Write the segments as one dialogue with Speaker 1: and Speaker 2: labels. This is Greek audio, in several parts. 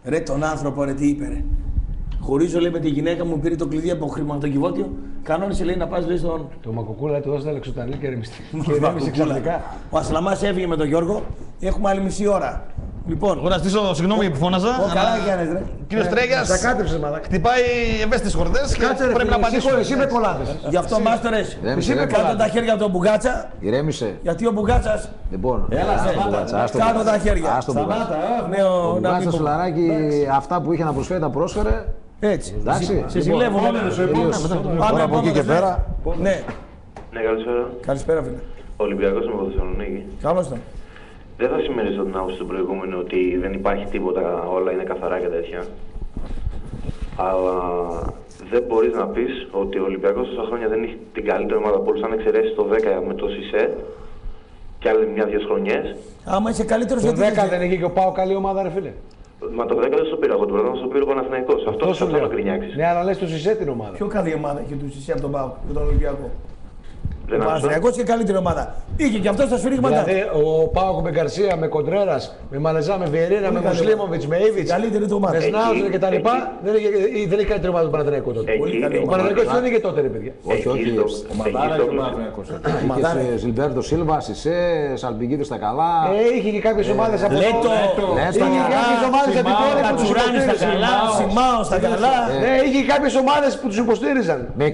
Speaker 1: Ρε τον άνθρωπο, ρε τι είπε, ρε. Χωρίζω, λέει, με τη γυναίκα μου, πήρε το κλειδί από χρηματοκιβώτιο. Κανόνισε, λέει, να πας, λέει, στον.
Speaker 2: Το Μακουκούλα του έδωσε λεξοτανή και ηρέμησε ξαφνικά.
Speaker 1: Ο Ασλαμάς έφυγε με τον Γιώργο. Έχουμε άλλη μισή ώρα. Λοιπόν.
Speaker 3: Εγώ να στήσω, συγγνώμη που φώναζα.
Speaker 1: Καλά, Γιάννη, ρε.
Speaker 3: Κύριος Τρέγιας χτυπάει ευαίσθητες χορδές και πρέπει να απαντήσουμε.
Speaker 2: Εσύ με κολλάδες.
Speaker 1: Γι' αυτό, μάστορες, κάτω τα χέρια από τον Μπουγάτσα.
Speaker 4: Ηρέμησε.
Speaker 1: Γιατί ο Μπουγάτσας.
Speaker 4: Λοιπόν,
Speaker 1: κάτω τα χέρια.
Speaker 4: Ο Μπουγάτσας, Σολαράκη, αυτά που είχε να προσφέρει τα πρόσφερε.
Speaker 1: Έτσι.
Speaker 4: Εντάξει.
Speaker 1: Σε ζηλεύω.
Speaker 4: Τώρα από εκεί και πέρα.
Speaker 1: Ναι.
Speaker 5: Ναι, καλησπέρα.
Speaker 1: Καλησπέρα, φίλε.
Speaker 5: Ολυμπιακός είμαι από Θεσσαλονίκη.
Speaker 1: Καλώς τον.
Speaker 5: Δεν θα συμμερίσω την άποψη του προηγούμενου ότι δεν υπάρχει τίποτα, όλα είναι καθαρά και τέτοια. Αλλά δεν μπορείς να πεις ότι ο Ολυμπιακός τόσα χρόνια δεν έχει την καλύτερη ομάδα από όλους. Αν εξαιρέσεις το 10 με το Σισε και άλλη μια-δυο χρονιές.
Speaker 1: Άμα είσαι καλύτερος,
Speaker 2: Το
Speaker 1: γιατί
Speaker 2: 10 δεν είχε και ο Πάο καλή ομάδα, ρε φίλε.
Speaker 5: Μα το 10 δεν στο πήρα εγώ, το πρώτο στο πήρε ο Παναθηναϊκός. Αυτό
Speaker 2: Τόσο
Speaker 5: θα
Speaker 2: λέω.
Speaker 5: το κρινιάξεις.
Speaker 2: Ναι, αλλά λες το Σισε την ομάδα.
Speaker 1: πιο καλή ομάδα έχει του Σισε από τον Πάο και τον Ολυμπιακό.
Speaker 5: Δεν
Speaker 1: Ο Παναθηναϊκός και καλύτερη ομάδα. Είχε και αυτό στα σφυρίγματα.
Speaker 2: Δηλαδή ο Πάοκ με Γκαρσία, με Κοντρέρας, με Μαλεζά, με Βιερίνα, με Μουσλίμοβιτς, με Ήβιτς,
Speaker 1: Καλύτερη του ομάδα.
Speaker 2: με Σνάουζερ κτλ. Δεν είχε καλύτερη ομάδα του Παναθηναϊκού τότε. Ο Παναθηναϊκός δεν είχε τότε, ρε παιδιά.
Speaker 4: Όχι, όχι.
Speaker 6: Ο Μαντάρα και ο Παναθηναϊκός.
Speaker 4: Είχε Ζιλμπέρτο Σίλβα, Σισε, Σαλπικίδη στα καλά.
Speaker 2: Είχε και κάποιες ομάδες από
Speaker 1: Λέτο,
Speaker 2: Είχε κάποιες ομάδες από την πόλη που τους
Speaker 1: Κατσουράνη στα
Speaker 2: υποστήριζαν.
Speaker 1: καλά, Σιμάο στα καλά.
Speaker 2: Είχε κάποιες ομάδες που τους υποστήριζαν.
Speaker 4: Με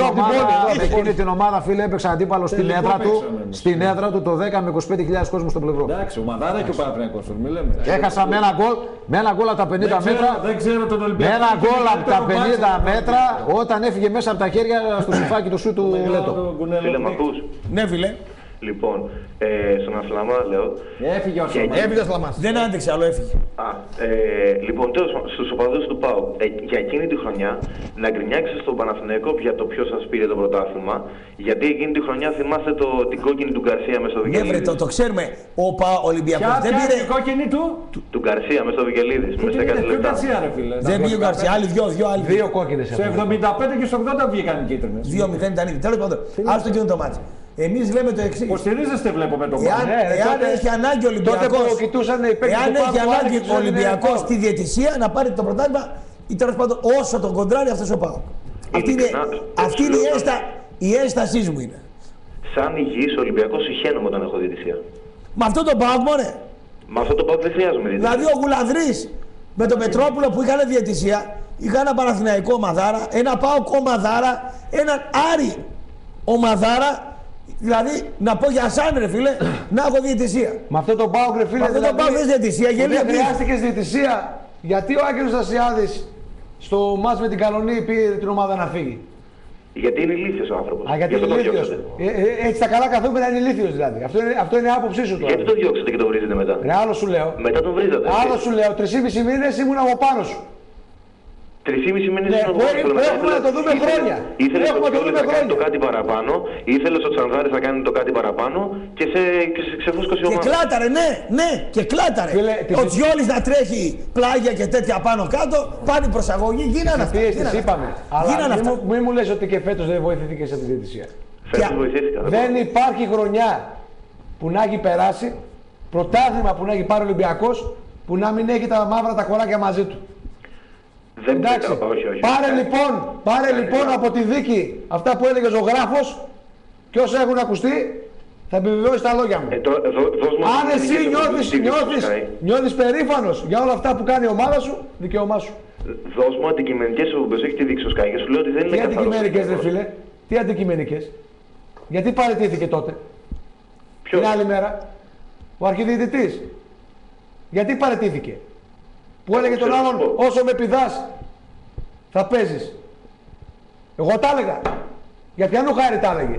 Speaker 4: εκείνη την ομάδα, φίλε, έπαιξε αντίπαλο στην έδρα του. Στην έδρα του το 10 με 25.000 κόσμο στο πλευρό.
Speaker 6: Εντάξει, ο Μαντάρα και ο Παναθηναϊκός, μη λέμε.
Speaker 4: Έχασα με ένα γκολ από τα 50 μέτρα.
Speaker 6: Δεν ξέρω τον
Speaker 4: Με
Speaker 6: Ολυμπιακό.
Speaker 4: ένα γκολ από τα 50 μέτρα όταν έφυγε μέσα από τα χέρια στο συμφάκι του σου του Λέτο.
Speaker 5: Φίλε, μ' ακούς?
Speaker 1: Ναι, φίλε.
Speaker 5: Λοιπόν, στον Ασλαμά λέω.
Speaker 6: Έφυγε ο Ασλαμάς.
Speaker 3: Έφυγε ο Σλαμάς.
Speaker 1: Δεν άντεξε, άλλο έφυγε.
Speaker 5: Λοιπόν, τέλος στους οπαδούς του ΠΑΟ, για εκείνη τη χρονιά να γκρινιάξεις στον Παναθηναϊκό για το ποιος σας πήρε το πρωτάθλημα. Γιατί εκείνη τη χρονιά θυμάστε την κόκκινη του Γκαρσία μέσα στο
Speaker 1: Ναι,
Speaker 5: Βικελίδης.
Speaker 1: βρε, το ξέρουμε. Ο Ολυμπιακός δεν πήρε.
Speaker 6: Ποια κόκκινη του.
Speaker 5: Του Γκαρσία μέσα στο Βικελίδης. Μέσα στα 10
Speaker 6: Ποιο
Speaker 5: λεπτά.
Speaker 6: Γκαρσία, ρε φίλε.
Speaker 1: Δεν πήγε ο Γκαρσία. Άλλοι δυο άλλοι.
Speaker 2: Δύο κόκκινες.
Speaker 6: Στο 75 και στο 80 βγήκαν οι κίτρινες.
Speaker 1: 2-0 ήταν ήδη. Τέλος πάντων, άστο εκείνο το μάτι. Εμείς λέμε το εξής.
Speaker 6: Υποστηρίζεστε, βλέπω με τον
Speaker 1: Εάν έχει ανάγκη ο
Speaker 2: Τότε που
Speaker 1: Ολυμπιακός,
Speaker 2: κοιτούσαν οι παίκτες
Speaker 1: εάν
Speaker 2: του
Speaker 1: έχει
Speaker 2: Πάου,
Speaker 1: ανάγκη
Speaker 2: άρχισαν
Speaker 1: ο
Speaker 2: να
Speaker 1: Ολυμπιακός
Speaker 2: είναι
Speaker 1: στη διαιτησία να πάρει το πρωτάθλημα ή τέλος πάντων όσο τον κοντράρει αυτός ο Πάο. Αυτή είναι η ένστασή μου είναι.
Speaker 5: Σαν υγιής Ολυμπιακός συχαίνομαι όταν έχω διαιτησία.
Speaker 1: Με αυτό το Πάο, μωρέ.
Speaker 5: Με αυτό το πάω δεν χρειάζομαι διαιτησία.
Speaker 1: Δηλαδή ο Γουλανδρής με τον Πετρόπουλο που είχαν διαιτησία, είχαν ένα Παναθηναϊκό ομαδάρα, ένα ΠΑΟΚ ομαδάρα, έναν Άρη ομαδάρα. Δηλαδή να πω για σαν ρε φίλε, να έχω διαιτησία.
Speaker 2: Με αυτό το Πάοκ, ρε φίλε,
Speaker 1: Με αυτό το Πάοκ δεν διαιτησία, γελία
Speaker 2: δεν χρειάστηκε διαιτησία. Γιατί ο Άγγελος Στασιάδης στο μάτς με την Καλονή πήρε την ομάδα να φύγει.
Speaker 5: Γιατί είναι ηλίθιος ο άνθρωπος.
Speaker 2: Α, γιατί
Speaker 5: Γι' αυτό
Speaker 2: είναι
Speaker 5: το
Speaker 2: ηλίθιος.
Speaker 5: διώξατε.
Speaker 2: Έτσι τα καλά καθούμενα είναι ηλίθιος δηλαδή. Αυτό είναι άποψή σου τώρα.
Speaker 5: Γιατί το διώξατε και το βρίζετε μετά.
Speaker 2: Ρε, άλλο σου λέω.
Speaker 5: Μετά τον βρίζατε.
Speaker 2: Άλλο σου λέω. 3,5 μήνες ήμουν από πάνω σου.
Speaker 5: 3,5 μήνες
Speaker 2: Ναι,
Speaker 5: ήσουν
Speaker 2: που έχουμε να το δούμε χρόνια.
Speaker 5: Ήθελες
Speaker 2: Έχουμε
Speaker 5: ο
Speaker 2: να το
Speaker 5: Τσιόλης
Speaker 2: δούμε
Speaker 5: να κάνει το
Speaker 2: χρόνια.
Speaker 5: κάτι παραπάνω, ήθελες ο Τσανδάρης να κάνει το κάτι παραπάνω και σε ξεφούσκωσε η
Speaker 1: Και
Speaker 5: ομάδα.
Speaker 1: κλάταρε, ναι, και κλάταρε.
Speaker 2: Φίλε,
Speaker 1: Ο Τσιόλης να τρέχει πλάγια και τέτοια πάνω κάτω, πάνε προσαγωγή, γίνανε αυτά.
Speaker 2: Τις είπαμε.
Speaker 1: Γίνανε
Speaker 2: Αλλά
Speaker 1: αυτά.
Speaker 2: μην μου λες ότι και φέτος δεν βοηθήθηκες από τη διαιτησία.
Speaker 5: Φέτος βοηθήθηκα.
Speaker 2: Δεν υπάρχει χρονιά που να έχει περάσει, πρωτάθλημα που να έχει πάρει ο Ολυμπιακός, που να μην έχει τα μαύρα τα κοράκια μαζί του.
Speaker 5: Δεν
Speaker 2: Εντάξει,
Speaker 5: πήρα, όχι.
Speaker 2: πάρε λοιπόν από τη δίκη αυτά που έλεγε ο ζωγράφος και όσα έχουν ακουστεί, θα επιβεβαιώσει τα λόγια μου. Αν εσύ νιώθεις περήφανος για όλα αυτά που κάνει η ομάδα σου, δικαίωμά σου.
Speaker 5: Δώσ' μου αντικειμενικές όπως έχει τη δείξει ο Σκάι και σου λέω ότι δεν είναι
Speaker 2: Τι
Speaker 5: καθαρός.
Speaker 2: αντικειμενικές ρε φίλε, τι αντικειμενικές. Γιατί παραιτήθηκε τότε,
Speaker 5: Ποιος?
Speaker 2: την άλλη μέρα, ο αρχιδιαιτητής. Γιατί παραιτήθηκε. Που έλεγε τον
Speaker 5: Ξέρω,
Speaker 2: άλλον,
Speaker 5: πω.
Speaker 2: όσο με πηδάς θα παίζεις. Εγώ τα έλεγα. Για ποιανού χάρη τα έλεγε.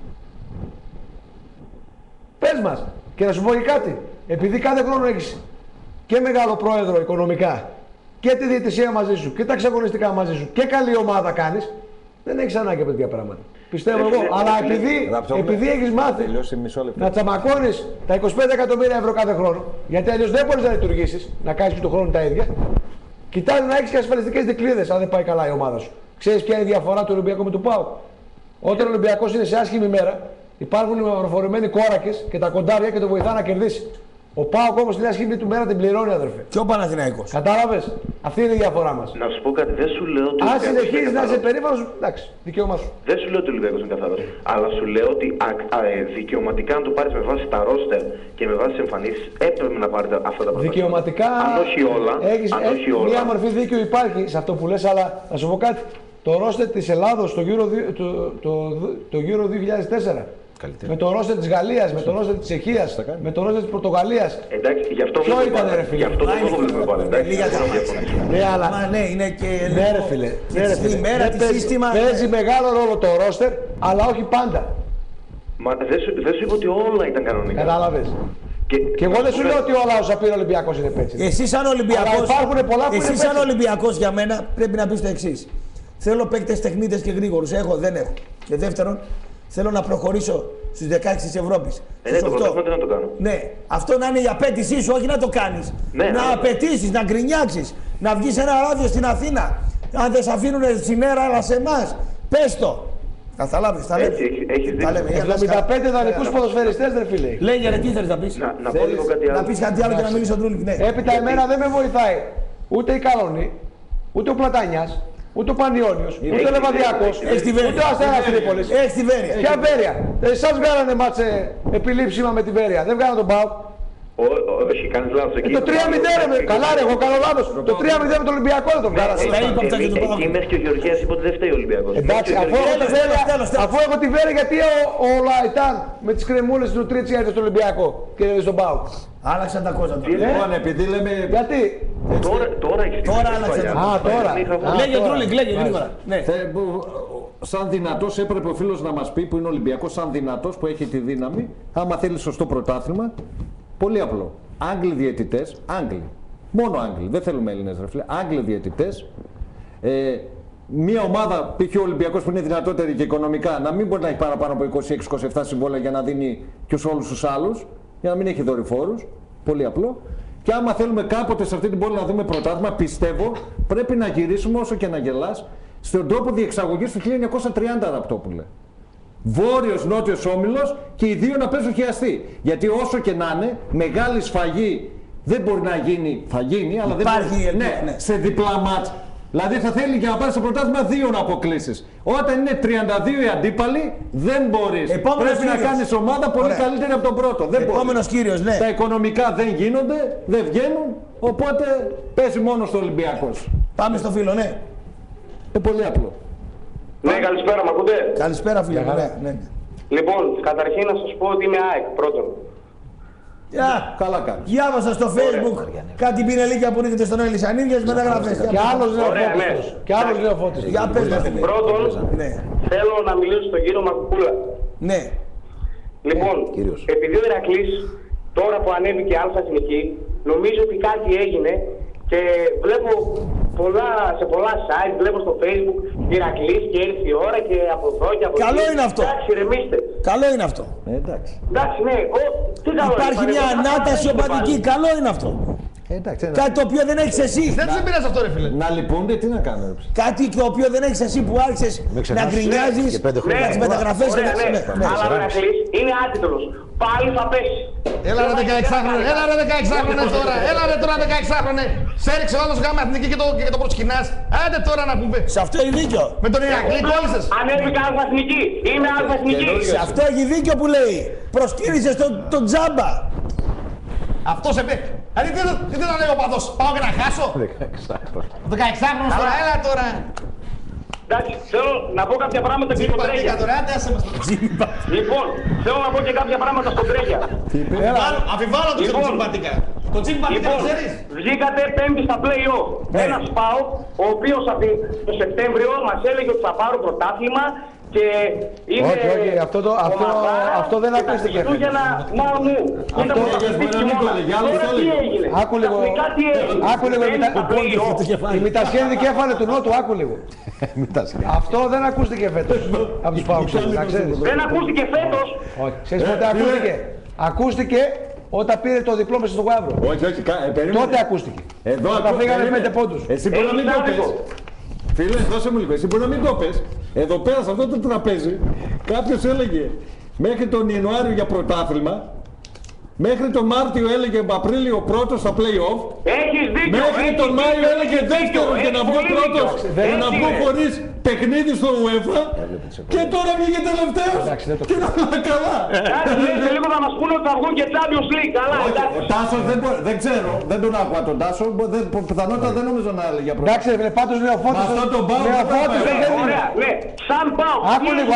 Speaker 2: Πες μας. Και να σου πω και κάτι. Επειδή κάθε χρόνο έχεις και μεγάλο πρόεδρο οικονομικά και τη διαιτησία μαζί σου και τα εξαγωνιστικά μαζί σου και καλή ομάδα κάνεις, δεν έχεις ανάγκη από τέτοια πράγματα. Πιστεύω εγώ. Αλλά επειδή έχεις μάθει να τσαμακώνεις τα 25 εκατομμύρια ευρώ κάθε χρόνο, γιατί αλλιώς δεν μπορείς να λειτουργήσεις, να κάνεις και του χρόνου τα ίδια, κοιτάζει να έχεις και ασφαλιστικές δικλείδες αν δεν πάει καλά η ομάδα σου. Ξέρεις ποια είναι η διαφορά του Ολυμπιακού με του ΠΑΟΚ. Όταν ο Ολυμπιακός είναι σε άσχημη μέρα, υπάρχουν προφορημένοι κόρακες και τα κοντάρια και το βοηθά να κερδίσει. Ο ΠΑΟΚ όμως την άσχημη του μέρα την πληρώνει, αδερφέ.
Speaker 1: Και ο Παναθηναϊκός.
Speaker 2: Κατάλαβες. Αυτή είναι η διαφορά μας.
Speaker 5: Να σου πω κάτι, δεν σου λέω ότι.
Speaker 2: Αν συνεχίζεις να είσαι περήφανος, εντάξει, δικαίωμά σου.
Speaker 5: Δεν σου λέω ότι ο Ολυμπιακός είναι καθαρός. Αλλά σου λέω ότι δικαιωματικά, αν το πάρεις με βάση τα ρόστερ και με βάση τις εμφανίσεις, έπρεπε να πάρεις αυτά τα πράγματα.
Speaker 2: Δικαιωματικά.
Speaker 5: Αν όχι όλα.
Speaker 2: Μια μορφή δίκαιο υπάρχει σε αυτό που λες, αλλά να σου πω κάτι. Το ρόστερ της Ελλάδος το Euro 2004. Καλύτερα. Με το ρόστερ της Γαλλίας, με το ρόστερ της Τσεχίας, με το ρόστερ της Πορτογαλίας.
Speaker 5: Εντάξει, γι' αυτό
Speaker 2: ποιο ήταν, ρε φίλε?
Speaker 5: Γι' αυτό δεν το βλέπουμε πάλι.
Speaker 2: Ναι, αλλά
Speaker 1: ναι, είναι και.
Speaker 2: Ναι, ρε φίλε.
Speaker 1: Στη μέρα τη σύστημα.
Speaker 2: Παίζει μεγάλο ρόλο το ρόστερ, αλλά όχι πάντα.
Speaker 5: Μα δεν σου είπα ότι όλα ήταν κανονικά.
Speaker 2: Κατάλαβες. Και εγώ δεν σου λέω ότι όλα όσα πήρε ο Ολυμπιακός είναι πέτσι.
Speaker 1: Εσύ σαν Ολυμπιακός.
Speaker 2: πολλά που
Speaker 1: εσύ σαν Ολυμπιακός για μένα πρέπει να πεις το εξής. Θέλω παίκτες τεχνίτες και γρήγορους. Δεν έχω. Και δεύτερον, θέλω να προχωρήσω στους 16 της Ευρώπης.
Speaker 5: Ναι, το πρωτάθλημα τι να το κάνω.
Speaker 1: Ναι, αυτό να είναι η απέτησή σου, όχι να το κάνεις.
Speaker 5: Ναι,
Speaker 1: να απαιτήσεις, να γκρινιάξεις, να βγεις ένα ράδιο στην Αθήνα. Αν δεν σε αφήνουν σήμερα, αλλά σε εμάς, πες το. Καταλάβεις, τα λέμε.
Speaker 5: Έχεις δίκιο.
Speaker 2: 75 δανεικούς ποδοσφαιριστές, ρε φίλε.
Speaker 1: Λέγε ρε, τι θέλεις να πεις.
Speaker 5: Να πω λίγο κάτι άλλο.
Speaker 1: Να πεις κάτι άλλο και να μιλήσω ο Ντρούλικ. Ναι.
Speaker 2: Έπειτα εμένα δεν με βοηθάει ούτε η Καλονή, ούτε ο Πλατανιάς, ούτε ο Πανιόνιος, ούτε ο Λεβαδιακός, ούτε ο Αστέρας Τρίπολης.
Speaker 1: Έχει τη Βέρεια.
Speaker 2: Ποια Βέρεια? Εσάς βγάλανε μάτσε επιλήψιμα με τη Βέρεια, δεν βγάλανε τον ΠΑΟΚ.
Speaker 5: Όχι, κάνεις λάθος εκεί.
Speaker 2: Το 3-0, καλά ρε, εγώ κάνω λάθος. Το 3-0 με τον Ολυμπιακό δεν τον βγάλανε.
Speaker 5: Εκεί μέχρι και ο Γεωργίας είπε ότι δεν φταίει ο Ολυμπιακός.
Speaker 2: Εντάξει, αφού έχω τη Βέρεια, γιατί ο Λαϊτάν με τις κρεμούλες του Τρίτσι έρθει στον Ολυμπιακό και έρθει στον ΠΑΟΚ.
Speaker 1: Άλλαξαν τα κόστα του.
Speaker 6: Λοιπόν, επειδή λέμε.
Speaker 2: Γιατί?
Speaker 5: Τώρα έχεις τη
Speaker 1: άλλαξαν.
Speaker 2: Τώρα.
Speaker 1: Λέγε Ντρούλικ, λέγε γρήγορα.
Speaker 6: Σαν δυνατός έπρεπε ο φίλος να μας πει που είναι Ολυμπιακός, σαν δυνατός που έχει τη δύναμη, άμα θέλει σωστό πρωτάθλημα. Πολύ απλό. Άγγλοι διαιτητές, Άγγλοι. Μόνο Άγγλοι. Δεν θέλουμε Έλληνες, ρε φίλε. Άγγλοι διαιτητές. Μια ομάδα, π.χ. ο Ολυμπιακός που είναι δυνατότερη και οικονομικά, να μην μπορεί να έχει παραπάνω από 26-27 συμβόλαια για να δίνει και σε όλους τους άλλους, για να μην έχει δορυφόρους. Πολύ απλό. Και άμα θέλουμε κάποτε σε αυτή την πόλη να δούμε πρωτάθλημα, πιστεύω πρέπει να γυρίσουμε όσο και να γελάς στον τόπο διεξαγωγής του 1930, Ραπτόπουλε. Βόρειος, νότιος όμιλος και οι δύο να παίζουν χιαστή. Γιατί όσο και να είναι, μεγάλη σφαγή δεν μπορεί να γίνει. Θα γίνει, αλλά δεν μπορεί. Ναι, σε διπλά μάτς. Δηλαδή θα θέλει για να πάρει στο πρωτάθλημα δύο να αποκλείσεις. Όταν είναι 32 οι αντίπαλοι, δεν μπορείς. Πρέπει να κάνεις ομάδα πολύ καλύτερη από τον πρώτο. Δεν
Speaker 1: Επόμενος κύριος, ναι.
Speaker 6: Τα οικονομικά δεν γίνονται, δεν βγαίνουν, οπότε παίζει μόνο στο Ολυμπιακός.
Speaker 1: Πάμε στο φίλο, ναι.
Speaker 6: Πολύ απλό.
Speaker 7: Ναι, καλησπέρα, μ' ακούτε?
Speaker 1: Καλησπέρα, φίλε. Ναι.
Speaker 7: Λοιπόν, καταρχήν να σας πω ότι είμαι ΑΕΚ πρώτον.
Speaker 6: Καλά κάνεις.
Speaker 1: Διάβασα στο Facebook κάτι πινελίκια που ρίχνετε στον Ελισανίδη για τις μεταγραφές.
Speaker 2: Και άλλος λέω φώτης.
Speaker 1: Για πες μας.
Speaker 7: Πρώτον, θέλω να μιλήσω στον κύριο Μακουπούλα.
Speaker 1: Ναι.
Speaker 7: Λοιπόν, επειδή ο Ηρακλής τώρα που ανέβηκε αλφα εθνική, νομίζω ότι κάτι έγινε και βλέπω σε πολλά site, βλέπω στο Facebook Ηρακλής και έρθει η ώρα και από εδώ και από εκεί.
Speaker 1: Καλό είναι αυτό.
Speaker 7: Εντάξει, ρεμίστε.
Speaker 1: Καλό είναι αυτό.
Speaker 6: Εντάξει.
Speaker 7: Εντάξει, ναι. Τι καλό
Speaker 1: υπάρχει
Speaker 7: είναι,
Speaker 1: μια ανάταση οπαδική. Καλό είναι αυτό. Κάτι το οποίο δεν έχεις εσύ.
Speaker 3: Δεν σε πειράζει αυτό, ρε φίλε.
Speaker 6: Να λυπούνται, τι να κάνω.
Speaker 1: Κάτι το οποίο δεν έχεις εσύ που άρχισες να γκρινιάζεις για τις μεταγραφές και
Speaker 7: αλλά ο Ηρακλής είναι άτιτλος. Πάλι θα πέσει.
Speaker 3: Έλα ρε 16χρονε, έλα ρε 16χρονε τώρα, έλα ρε τώρα 16χρονε. Σε έριξε ο άλλος γάμα εθνική και το προσκυνάς. Άντε τώρα να πούμε.
Speaker 1: Σε αυτό έχει δίκιο.
Speaker 3: Με τον Ηρακλή κόλλησες.
Speaker 7: Ανέβηκα αλφα εθνική. Είμαι αλφα εθνική.
Speaker 1: Σε αυτό έχει δίκιο που λέει. Προσκύνησες τον τζάμπα.
Speaker 3: Αυτό σε πει. Δηλαδή τι να λέει ο παδός, πάω και να χάσω. 16χρονος τώρα, έλα τώρα.
Speaker 7: Εντάξει, θέλω να πω κάποια πράγματα και στον Τρέγια. Λοιπόν, θέλω να πω και κάποια πράγματα στον Τρέγια.
Speaker 3: Αμφιβάλλω το Τζιμπατίκα. Το Τζιμπατίκα το ξέρεις.
Speaker 7: Βγήκατε πέμπτη στα play-off. Ένας ΠΑΟΚ, ο οποίος το Σεπτέμβριο μας έλεγε ότι θα πάρω πρωτάθλημα και είναι...
Speaker 2: Όχι, αυτό δεν ακούστηκε.
Speaker 7: Μόνο μου. Ήταν πρωταθλητής χειμώνα. Τώρα τι έγινε.
Speaker 2: Άκου λίγο. Η Μητασχένδη κέφαλε του Νότου, άκου λίγο. Αυτό δεν ακούστηκε φέτος από τους ΠΑΟΚΣΕΣ, να ξέρεις.
Speaker 7: Δεν ακούστηκε φέτος.
Speaker 2: Όχι, ξέρεις πότε ακούστηκε. Ακούστηκε όταν πήρε το διπλό μέσα στο Γουάβρο.
Speaker 6: Όχι,
Speaker 2: τότε ακούστηκε.
Speaker 6: Όταν
Speaker 2: φύγανε 5 πόντους.
Speaker 6: Εσύ μπορεί να μην το πες. Φίλε, δώσε μου λίγο. Εσύ μπορεί να μην το πες. Εδώ πέρα σε αυτό το τραπέζι κάποιος έλεγε μέχρι τον Ιανουάριο για πρωτάθλημα Μέχρι τον Μάρτιο έλεγε Απρίλιο πρώτος στα play-off.
Speaker 7: Έχεις δίκιο.
Speaker 6: Μέχρι τον Μάιο έλεγε δεύτερο και να βγω πρώτος και να βγω χωρίς παιχνίδι στο UEFA. Και τώρα βγήκε τελευταίος και να βγει καλά.
Speaker 7: Σε λίγο θα μας πούνε ότι θα βγουν και Champions League. Καλά,
Speaker 6: Ο Τάσος δεν ξέρω, δεν τον άκουγα τον Τάσο. Πιθανότατα δεν νομίζω να έλεγε για πρώτο.
Speaker 2: Εντάξει, πάντως Νεοφώτης.
Speaker 7: Ωραία, ναι. Σαν πάω.
Speaker 2: Άκου λίγο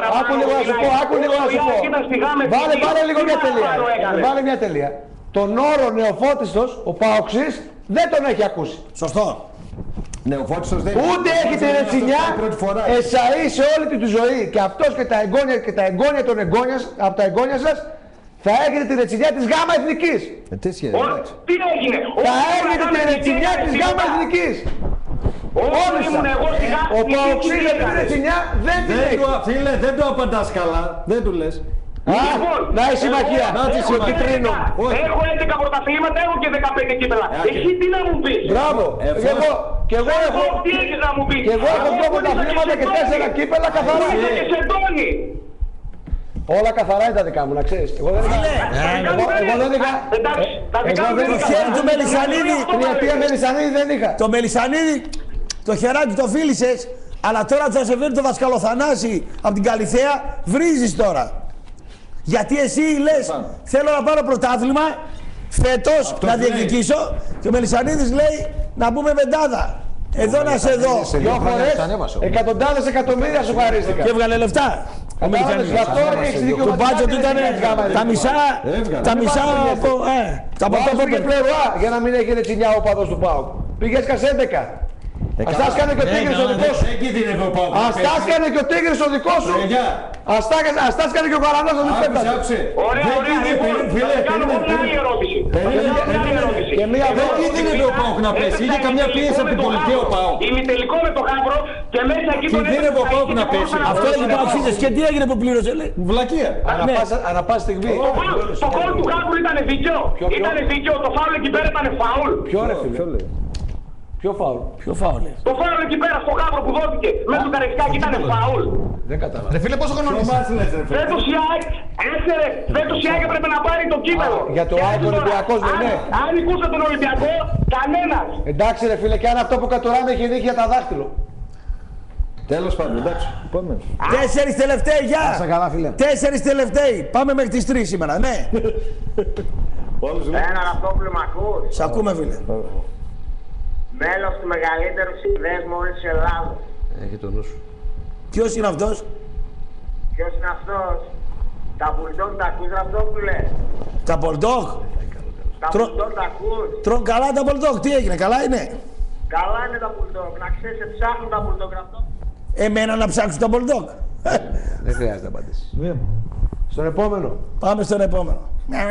Speaker 2: να σου πω. Βάλε λίγο μια τελεία. Βάλε μια τελεία. Τον όρο Νεοφώτιστος, ο Παοξής, δεν τον έχει ακούσει.
Speaker 1: Σωστό.
Speaker 6: Νεοφώτιστος δεν
Speaker 2: Ούτε έχει την ρετσινιά εσαΐ σε όλη τη ζωή. Και αυτός και τα εγγόνια από τα εγγόνια σας θα έχετε τη ρετσινιά της ΓΑΜΑ Εθνικής.
Speaker 6: Τι σχέδιο, εντάξει.
Speaker 7: Τι έγινε.
Speaker 2: Θα έχετε τη ρετσινιά της ΓΑΜΑ Εθνικής. Όλοι σας. Ο Παοξής με την ρετσινιά δεν την έχει.
Speaker 6: Φίλε, δεν το απαντάς καλά. Δεν του λες.
Speaker 2: Να η συμμαχία.
Speaker 7: Έχω 11 πρωταθλήματα, έχω και 15 κύπελα. Εσύ τι να μου πεις.
Speaker 2: Μπράβο. Και εγώ έχω
Speaker 7: τι έχεις να μου πεις.
Speaker 2: Και εγώ έχω 2 πρωταθλήματα και 4 κύπελα καθαρά.
Speaker 7: Και σε τόνι.
Speaker 2: Όλα καθαρά είναι τα δικά μου, να ξέρεις. Εγώ δεν είχα.
Speaker 7: Εντάξει, τα δικά μου
Speaker 1: Το χέρι του Μελισσανίδη.
Speaker 2: Τριετία Μελισσανίδη δεν είχα.
Speaker 1: Το Μελισσανίδη, το χεράκι το φίλησες, αλλά τώρα θα σε φέρει το Δασκαλοθανάση από την Καλιθέα, βρίζεις τώρα. Γιατί εσύ λες, θέλω να πάρω πρωτάθλημα, φέτος να διεκδικήσω, και ο Μελισσανίδης λέει να μπούμε βεντάδα. Εδώ να σε δω.
Speaker 2: 2 φορές, εκατοντάδες εκατομμύρια σου χαρίστηκα.
Speaker 1: Και έβγαλε λεφτά. Ο Μελισσανίδης.
Speaker 2: Γι' αυτό έχεις δίκιο.
Speaker 1: Το μπάτζο του ήταν τα μισά από...
Speaker 2: Πάω και πλευρά για να μην έχει ρετσινιά ο παδός του ΠΑΟΚ. Πήγες κας 11. Ας κάνει και ο Τίγρης ο δικός σου. Ας κάνει και ο Τίγρης ο δικός σου. Ας κάνει και ο Καρανός ο δικός σου.
Speaker 7: Ωραία, φίλε, κάνω μια άλλη ερώτηση.
Speaker 6: Δεν κίνδυνευε ο ΠΑΟΚ να πέσει. Είχε καμιά πίεση από την πολιτεία ο ΠΑΟΚ.
Speaker 7: Ημιτελικό με το Γάβρο και μέσα εκεί τον
Speaker 6: κινδύνευε ο ΠΑΟΚ να πέσει.
Speaker 1: Αυτό είναι οι Παοξίδες. Και τι έγινε που πλήρωσε, λέει.
Speaker 6: Βλακεία.
Speaker 2: Ανά πάσα στιγμή.
Speaker 7: Το κόλ του Γάβρου ήταν δίκαιο. Ήταν δίκαιο. Το φάουλ εκεί πέρα ήταν φάουλ.
Speaker 2: Ποιο ρε φίλε. Ποιο φάουλ.
Speaker 7: Το φάουλ εκεί πέρα στο Γάβρο που δόθηκε μέσα του Καραϊσκάκη ήταν φάουλ.
Speaker 2: Δεν κατάλαβα.
Speaker 3: Ρε φίλε, πόσο χρόνο είσαι.
Speaker 7: Φέτος η ΑΕΚ έπρεπε να πάρει το κύπελο.
Speaker 2: Για το ΑΕΚ ο Ολυμπιακός δεν είναι.
Speaker 7: Αν νικούσε τον Ολυμπιακό, κανένας.
Speaker 2: Εντάξει ρε φίλε, και αν αυτό που κατουράμε έχει νύχια τα δάχτυλο.
Speaker 6: Τέλος πάντων, εντάξει. Πάμε.
Speaker 1: 4 τελευταίοι, γεια! 4 τελευταίοι. Πάμε μέχρι τις 3 σήμερα, ναι.
Speaker 7: Ένα Ραπτόπουλο μ' ακούς.
Speaker 1: Σ' ακούμε, φίλε.
Speaker 7: Μέλος του μεγαλύτερου συνδέσμου όλης της Ελλάδος.
Speaker 2: Έχει το νου σου.
Speaker 1: Ποιος είναι αυτός?
Speaker 7: Ποιος είναι αυτός? Τα Bulldog τα ακούς, Ραπτόπουλε?
Speaker 1: Τα Bulldog.
Speaker 7: Τα Bulldog τα ακούς?
Speaker 1: Τρώνε καλά τα Bulldog. Τι έγινε, καλά είναι?
Speaker 7: Καλά είναι τα Bulldog. Να ξέρεις, ψάχνουν τα Bulldog, Ραπτόπουλε.
Speaker 1: Εμένα να ψάξουν τα Bulldog.
Speaker 2: Δεν χρειάζεται να απαντήσεις. Στον επόμενο.
Speaker 1: Πάμε στον επόμενο.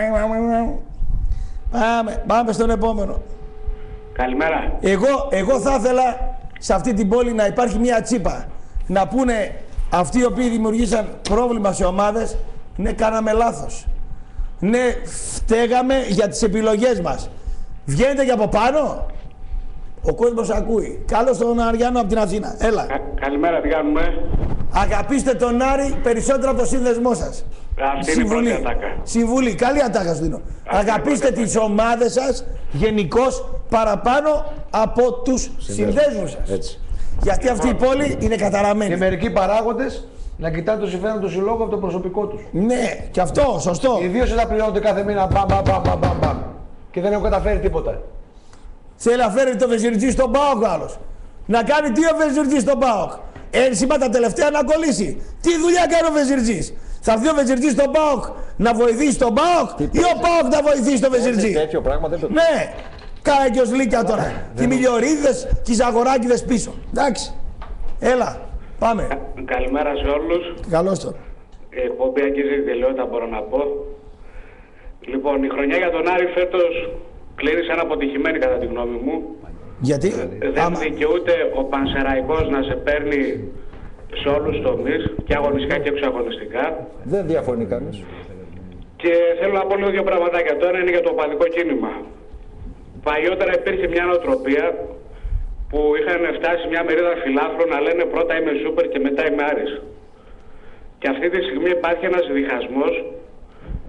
Speaker 1: Πάμε στον επόμενο.
Speaker 7: Καλημέρα.
Speaker 1: Εγώ θα ήθελα σε αυτή την πόλη να υπάρχει μια τσίπα. Να πούνε αυτοί οι οποίοι δημιουργήσαν πρόβλημα σε ομάδες, ναι, κάναμε λάθος. Ναι, φταίγαμε για τις επιλογές μας. Βγαίνετε και από πάνω. Ο κόσμος ακούει. Καλώς τον Αριάνο από την Αθήνα. Έλα.
Speaker 7: Καλημέρα, τι κάνουμε?
Speaker 1: Αγαπήστε τον Άρη περισσότερο από το σύνδεσμό σας.
Speaker 7: Αυτή είναι η πρώτη ατάκα.
Speaker 1: Συμβουλή. Καλή ατάκα σου δίνω. Αγαπήστε τις ομάδες σας γενικώς παραπάνω από τους συνδέσμους σας.
Speaker 2: Έτσι.
Speaker 1: Γιατί αυτή η πόλη είναι καταραμένη.
Speaker 2: Και μερικοί παράγοντες να κοιτάνε το συμφέρον του συλλόγου από το προσωπικό τους.
Speaker 1: Ναι, και αυτό, σωστό.
Speaker 2: Ιδίως όταν πληρώνονται κάθε μήνα μπαμ. Και δεν έχουν καταφέρει τίποτα.
Speaker 1: Θέλει να φέρει το Βεζιρτζή στον ΠΑΟΚ άλλος. Να κάνει τι ο Βεζιρτζής στον ΠΑΟΚ. Ένσημα τα τελευταία να κολλήσει. Τι δουλειά κάνει ο Βεζιρτζής. Θα έρθει ο Βεζιρτζής στον ΠΑΟΚ να βοηθήσει τον ΠΑΟΚ ή ο ΠΑΟΚ να βοηθήσει τον Βεζιρτζή.
Speaker 6: Τέτοιο πράγμα δεν το.
Speaker 1: Ναι, κάνε και ως λύκια τώρα. Και μιλιορίδες και οι ζαγοράκιδες πίσω. Εντάξει. Έλα, πάμε.
Speaker 7: Καλημέρα σε όλους.
Speaker 1: Καλώς τώρα.
Speaker 7: Η εκπομπή αγγίζει τη τελειότητα, μπορώ να πω. Λοιπόν, η χρονιά για τον Άρη φέτος κλείνει σαν αποτυχημένη κατά τη γνώμη μου.
Speaker 1: Γιατί?
Speaker 7: Δεν δικαιούται ο Πανσεραϊκός να σε παίρνει σε όλους τους τομείς, και αγωνιστικά και εξωαγωνιστικά.
Speaker 6: Δεν διαφωνεί κανείς.
Speaker 7: Και θέλω να πω λίγο δύο πραγματάκια. Το ένα είναι για το οπαδικό κίνημα. Παλιότερα υπήρχε μια νοοτροπία που είχαν φτάσει μια μερίδα φιλάθλων να λένε πρώτα είμαι Σούπερ και μετά είμαι Άρης. Και αυτή τη στιγμή υπάρχει ένας διχασμός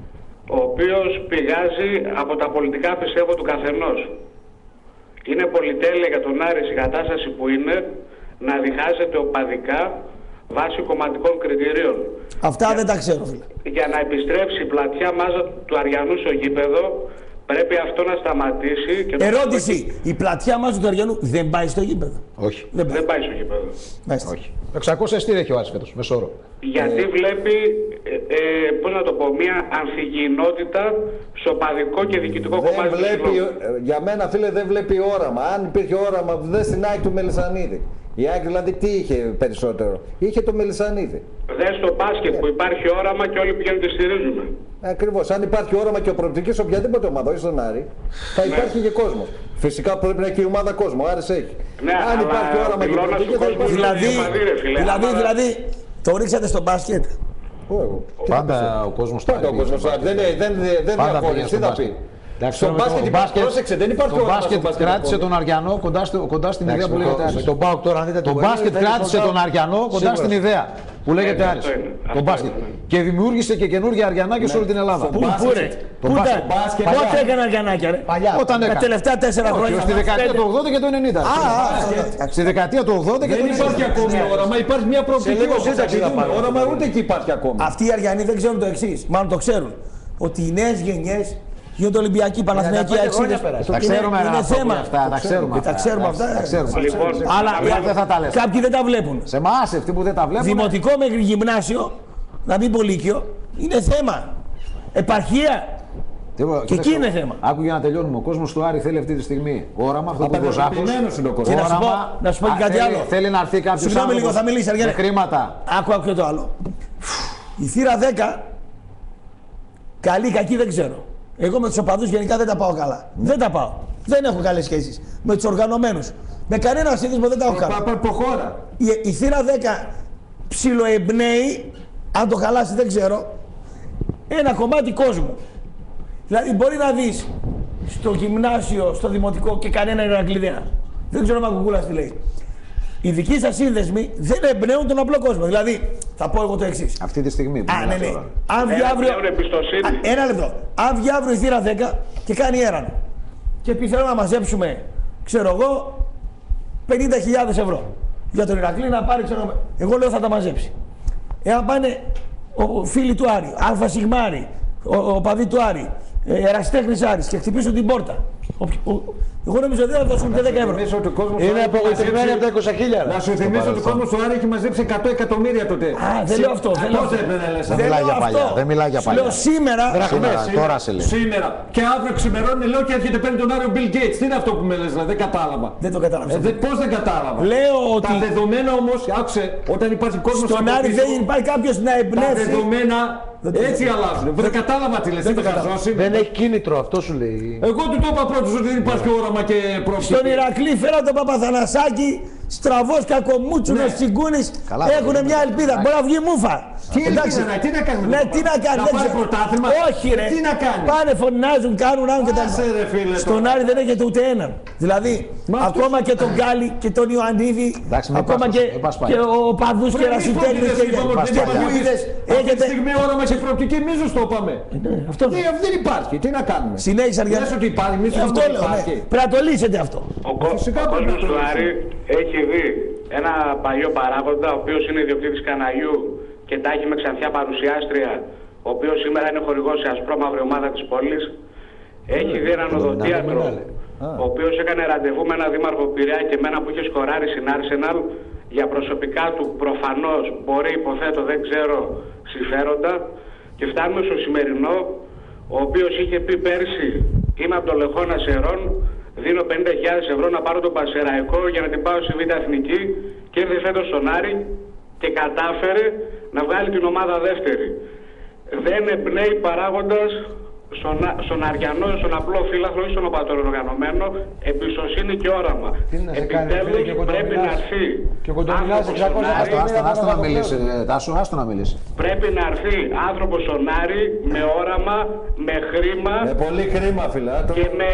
Speaker 8: ο οποίος πηγάζει από τα πολιτικά πιστεύω του καθενός. Είναι πολυτέλεια για τον Άρη η κατάσταση που είναι να διχάζεται οπαδικά βάσει κομματικών κριτηρίων.
Speaker 1: Αυτά δεν τα ξέρω, φίλε.
Speaker 8: Για να επιστρέψει η πλατιά μάζα του Αριανού στο γήπεδο, πρέπει αυτό να σταματήσει. Και
Speaker 1: ερώτηση. Η πλατιά μάζα του Αριανού δεν πάει στο γήπεδο?
Speaker 2: Όχι.
Speaker 1: Δεν
Speaker 8: πάει στο γήπεδο.
Speaker 2: Όχι. 600 εστία έχει ο Άρης φέτος, μεσόωρο.
Speaker 8: Γιατί βλέπει, πώς να το πω, μια αμφιγεινότητα στο παδικό και διοικητικό κομμάτι.
Speaker 6: Για μένα, φίλε, δεν βλέπει όραμα. Αν υπήρχε όραμα, δεν στην ΑΕΚ του Μελισσανίδη. Η ΑΕΚ δηλαδή τι είχε περισσότερο? Είχε το Μελισσανίδη.
Speaker 8: Δεν στο μπάσκετ που υπάρχει όραμα και όλοι πηγαίνουν και στηρίζουμε.
Speaker 6: Ακριβώς. Αν υπάρχει όραμα και ο προοπτική σε οποιαδήποτε ομάδα, όχι στον Άρη, θα υπάρχει και κόσμο. Φυσικά πρέπει να έχει η ομάδα κόσμο. Ο Άρης έχει.
Speaker 8: Ναι,
Speaker 6: αν υπάρχει όραμα και προοπτική, θα υπάρχει.
Speaker 1: Δηλαδή, το ρίξατε στο μπάσκετ.
Speaker 2: Πάντα ο κόσμος του Άρη.
Speaker 6: Δεν διαφορετεί. Τι θα πει? Στο μπάσκετ, πρόσεξε, δεν υπάρχει
Speaker 2: το μπάσκετ κράτησε τον Αριανό κοντά στην ιδέα που λέγεται Άρης. Το μπάσκετ κράτησε τον Αριανό κοντά στην ιδέα που λέγεται Άρης. Το μπάσκετ. Και δημιούργησε και καινούργια Αριανάκια σε όλη την Ελλάδα.
Speaker 1: Πού ρε? Πότε έκανε Αριανάκια, ρε?
Speaker 2: Όταν
Speaker 1: τα τελευταία 4 χρόνια.
Speaker 2: Στη δεκαετία του 80 και του 90. Στη δεκαετία του 80 και του 90.
Speaker 6: Δεν υπάρχει ακόμη όραμα, υπάρχει μια προοπτική. Όραμα ούτε εκεί υπάρχει ακόμη.
Speaker 1: Αυτοί οι Αριανοί δεν ξέρουν το εξής. Μάλλον το ξέρουν. Ότι οι νέες γενιές γίνονται Ολυμπιακοί, Παναθηναϊκοί, Αεξίδες.
Speaker 2: Τα ξέρουμε
Speaker 1: είναι θέμα.
Speaker 2: Τα ξέρουμε αυτά.
Speaker 1: Αλλά κάποιοι δεν τα βλέπουν.
Speaker 2: Σε εμάς αυτοί που δεν τα βλέπουν.
Speaker 1: Δημοτικό μέχρι γυμνάσιο, να μην πολύκειο, είναι θέμα. Επαρχία. Και εκεί είναι θέμα.
Speaker 2: Άκου για να τελειώνουμε. Ο κόσμος του Άρη θέλει αυτή τη στιγμή όραμα, αυτό που είπε ο Ζάχος.
Speaker 1: Και να σου πω και κάτι άλλο.
Speaker 2: Θέλει να έρθει κάποιος άνθρωπος με χρήματα.
Speaker 1: Άκου και το άλλο. Η θύρα 10, καλή κακή δεν ξέρω. Εγώ με τους οπαδούς γενικά δεν τα πάω καλά. Δεν τα πάω. Δεν έχω καλές σχέσεις. Με τους οργανωμένους. Με κανένα σύνδεσμο δεν τα έχω καλά. Η θύρα 10 ψιλοεμπνέει, αν το χαλάσει δεν ξέρω, ένα κομμάτι κόσμου. Δηλαδή μπορεί να δεις στο γυμνάσιο, στο δημοτικό και κανένα Ηρακλήδεα. Δεν ξέρω αν Κουκούλας τι λέει. Οι δικοί σας σύνδεσμοι δεν εμπνέουν τον απλό κόσμο. Δηλαδή, θα πω εγώ το εξής.
Speaker 2: Αυτή τη στιγμή.
Speaker 1: Ναι. Αν βγει αύριο. Ένα λεπτό. Αν βγει αύριο η θύρα 10 και κάνει έρανο και πει θέλω να μαζέψουμε, ξέρω εγώ, 50.000 ευρώ για τον Ηρακλή να πάρει, ξέρω εγώ λέω θα τα μαζέψει. Εάν πάνε φίλοι του Άρη, Αλφα Σιγμάρι, ο παδί του Άρη, ερασιτέχνης Άρης και χτυπήσουν την πόρτα. Εγώ νομίζω δεν θα δώσουν και 10 ευρώ.
Speaker 2: Είναι απογοητευμένοι από τα 20.000.
Speaker 6: Να σου θυμίσω ότι ο κόσμος του Άρη έχει μαζέψει 100 εκατομμύρια τότε.
Speaker 1: Δεν λέω αυτό.
Speaker 2: Δεν μιλάει για παλιά. Δεν μιλάει για παλιά.
Speaker 1: Λέω σήμερα.
Speaker 2: Τώρα σε λέω.
Speaker 6: Σήμερα. Και αύριο ξημερώνει, λέω και έρχεται παίρνει τον Άριο Bill Gates. Τι είναι αυτό που με λες, δεν κατάλαβα.
Speaker 1: Δεν το κατάλαβα.
Speaker 6: Πώς δεν κατάλαβα.
Speaker 1: Λέω ότι.
Speaker 6: Τα δεδομένα όμως, άκουσε, όταν υπάρχει κόσμος
Speaker 1: στον Άρη δεν υπάρχει κάποιος να εμπνεύσει.
Speaker 6: Τα δεδομένα έτσι αλλάζουν. Δεν κατάλαβα τι λες.
Speaker 2: Δεν έχει κίνητρο, αυτό σου λέει.
Speaker 6: Εγώ του το είπα πρώτος ότι δεν υπάρχει όραμα και προοπτική.
Speaker 1: Στον Ηρακλή φέρα τον Παπαθανασάκη, στραβός κακομούτσουνος τσιγκούνης, έχουν μια ελπίδα. Μπορεί να βγει μούφα.
Speaker 6: Τι να κάνει.
Speaker 1: Ναι, τι να κάνει.
Speaker 6: Να πάρει πρωτάθλημα.
Speaker 1: Όχι ρε.
Speaker 6: Τι να κάνει.
Speaker 1: Πάνε, φωνάζουν, κάνουν άνω και τα λοιπά. Στον Άρη δεν έχετε ούτε έναν. Δηλαδή, ακόμα και τον Γκάλι και τον Ιωαννίδη, ακόμα και ο Παδούς και Ρασιτέλης και Πούιδες.
Speaker 6: Αυτή τη στιγμή όραμα και προοπτική εμείς το είπαμε. Δεν υπάρχει. Τι να κάνουμε.
Speaker 1: Συνέχισε αργά.
Speaker 6: Λες ότι υπάρχει.
Speaker 1: Αυτό λέω. Πρέπει να το λύσετε αυτό.
Speaker 8: Ο κόσμος του Άρη έχει δει ένα παλιό παράγοντα, ο οποίος είναι ιδιοκτήτης καναλιού και τα έχει με Ξανθιά παρουσιάστρια, ο οποίος σήμερα είναι χορηγός σε ασπρόμαυρη ομάδα της πόλης. Έχει δει έναν οδοντίατρο, ο οποίος έκανε ραντεβού με έναν δήμαρχο Πειραιά και εμένα που είχε σκοράρει στην Arsenal για προσωπικά του προφανώς, μπορεί υποθέτω δεν ξέρω, συμφέροντα. Και φτάνουμε στο σημερινό, ο οποίος είχε πει πέρσι είμαι από το Λεχώνα Σερών, δίνω 50.000 ευρώ να πάρω τον Πασεραϊκό για να την πάω στη Β' Εθνική και ήρθε φέτος στον Άρη και κατάφερε να βγάλει την ομάδα δεύτερη. Δεν εμπνέει παράγοντας στον Αριανό, στον απλό φύλαθλο ή στον οπατοροργανωμένο εμπιστοσύνη και όραμα. Επιτέλους πρέπει να έρθει.
Speaker 2: Και κοντομιλάς 600. Άστο να μιλήσει. Άστο να μιλήσει.
Speaker 8: Πρέπει να έρθει άνθρωπος στον Άρη με όραμα, με χρήμα.
Speaker 6: Με πολύ χρήμα, φίλε.
Speaker 8: Και με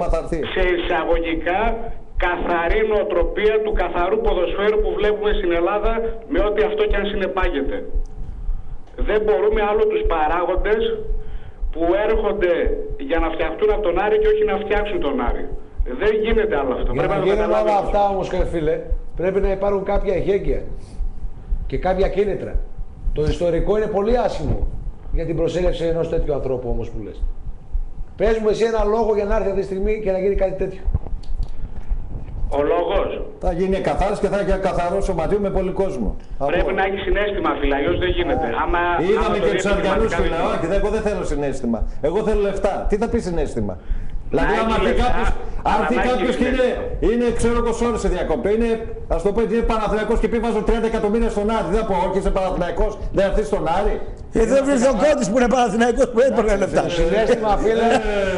Speaker 8: σε εισαγωγικά καθαρή νοοτροπία του καθαρού ποδοσφαίρου που βλέπουμε στην Ελλάδα με ό,τι αυτό κι αν συνεπάγεται. Δεν μπορούμε άλλο τους παράγοντες που έρχονται για να φτιαχτούν από τον Άρη και όχι να φτιάξουν τον Άρη. Δεν γίνεται άλλο αυτό.
Speaker 2: Για να γίνουν όλα αυτά όμως, φίλε, πρέπει να υπάρχουν κάποια εχέγγυα και κάποια κίνητρα. Το ιστορικό είναι πολύ άσχημο για την προσέλευση ενός τέτοιου ανθρώπου όμως που λες. Πες μου εσύ ένα λόγο για να έρθει αυτή τη στιγμή και να γίνει κάτι τέτοιο.
Speaker 8: Ο λόγος.
Speaker 6: Θα γίνει καθάρις και θα έχει καθαρό σωματείο με πολύ κόσμο.
Speaker 8: Πρέπει να έχει συναίσθημα, φίλε, αλλιώς δεν γίνεται.
Speaker 6: Είδαμε και τους Αριανούς, φίλε. Όχι, εγώ δεν θέλω συναίσθημα. Εγώ θέλω λεφτά. Τι θα πει συναίσθημα? Δηλαδή, αν κάποιος είναι ξέρω εγώ σώρες σε διακόπτω, είναι, ας το πω, είναι Παναθηναϊκός και πει βάζω 30 εκατομμύρια στον Άρη. Δεν θα πω, όχι, είσαι Παναθηναϊκός, δεν θα έρθεις στον Άρη.
Speaker 1: Δεν βρεις ο Κώτης που είναι Παναθηναϊκός που έπαιρνε λεφτά.
Speaker 2: Το συναίσθημα, φίλε,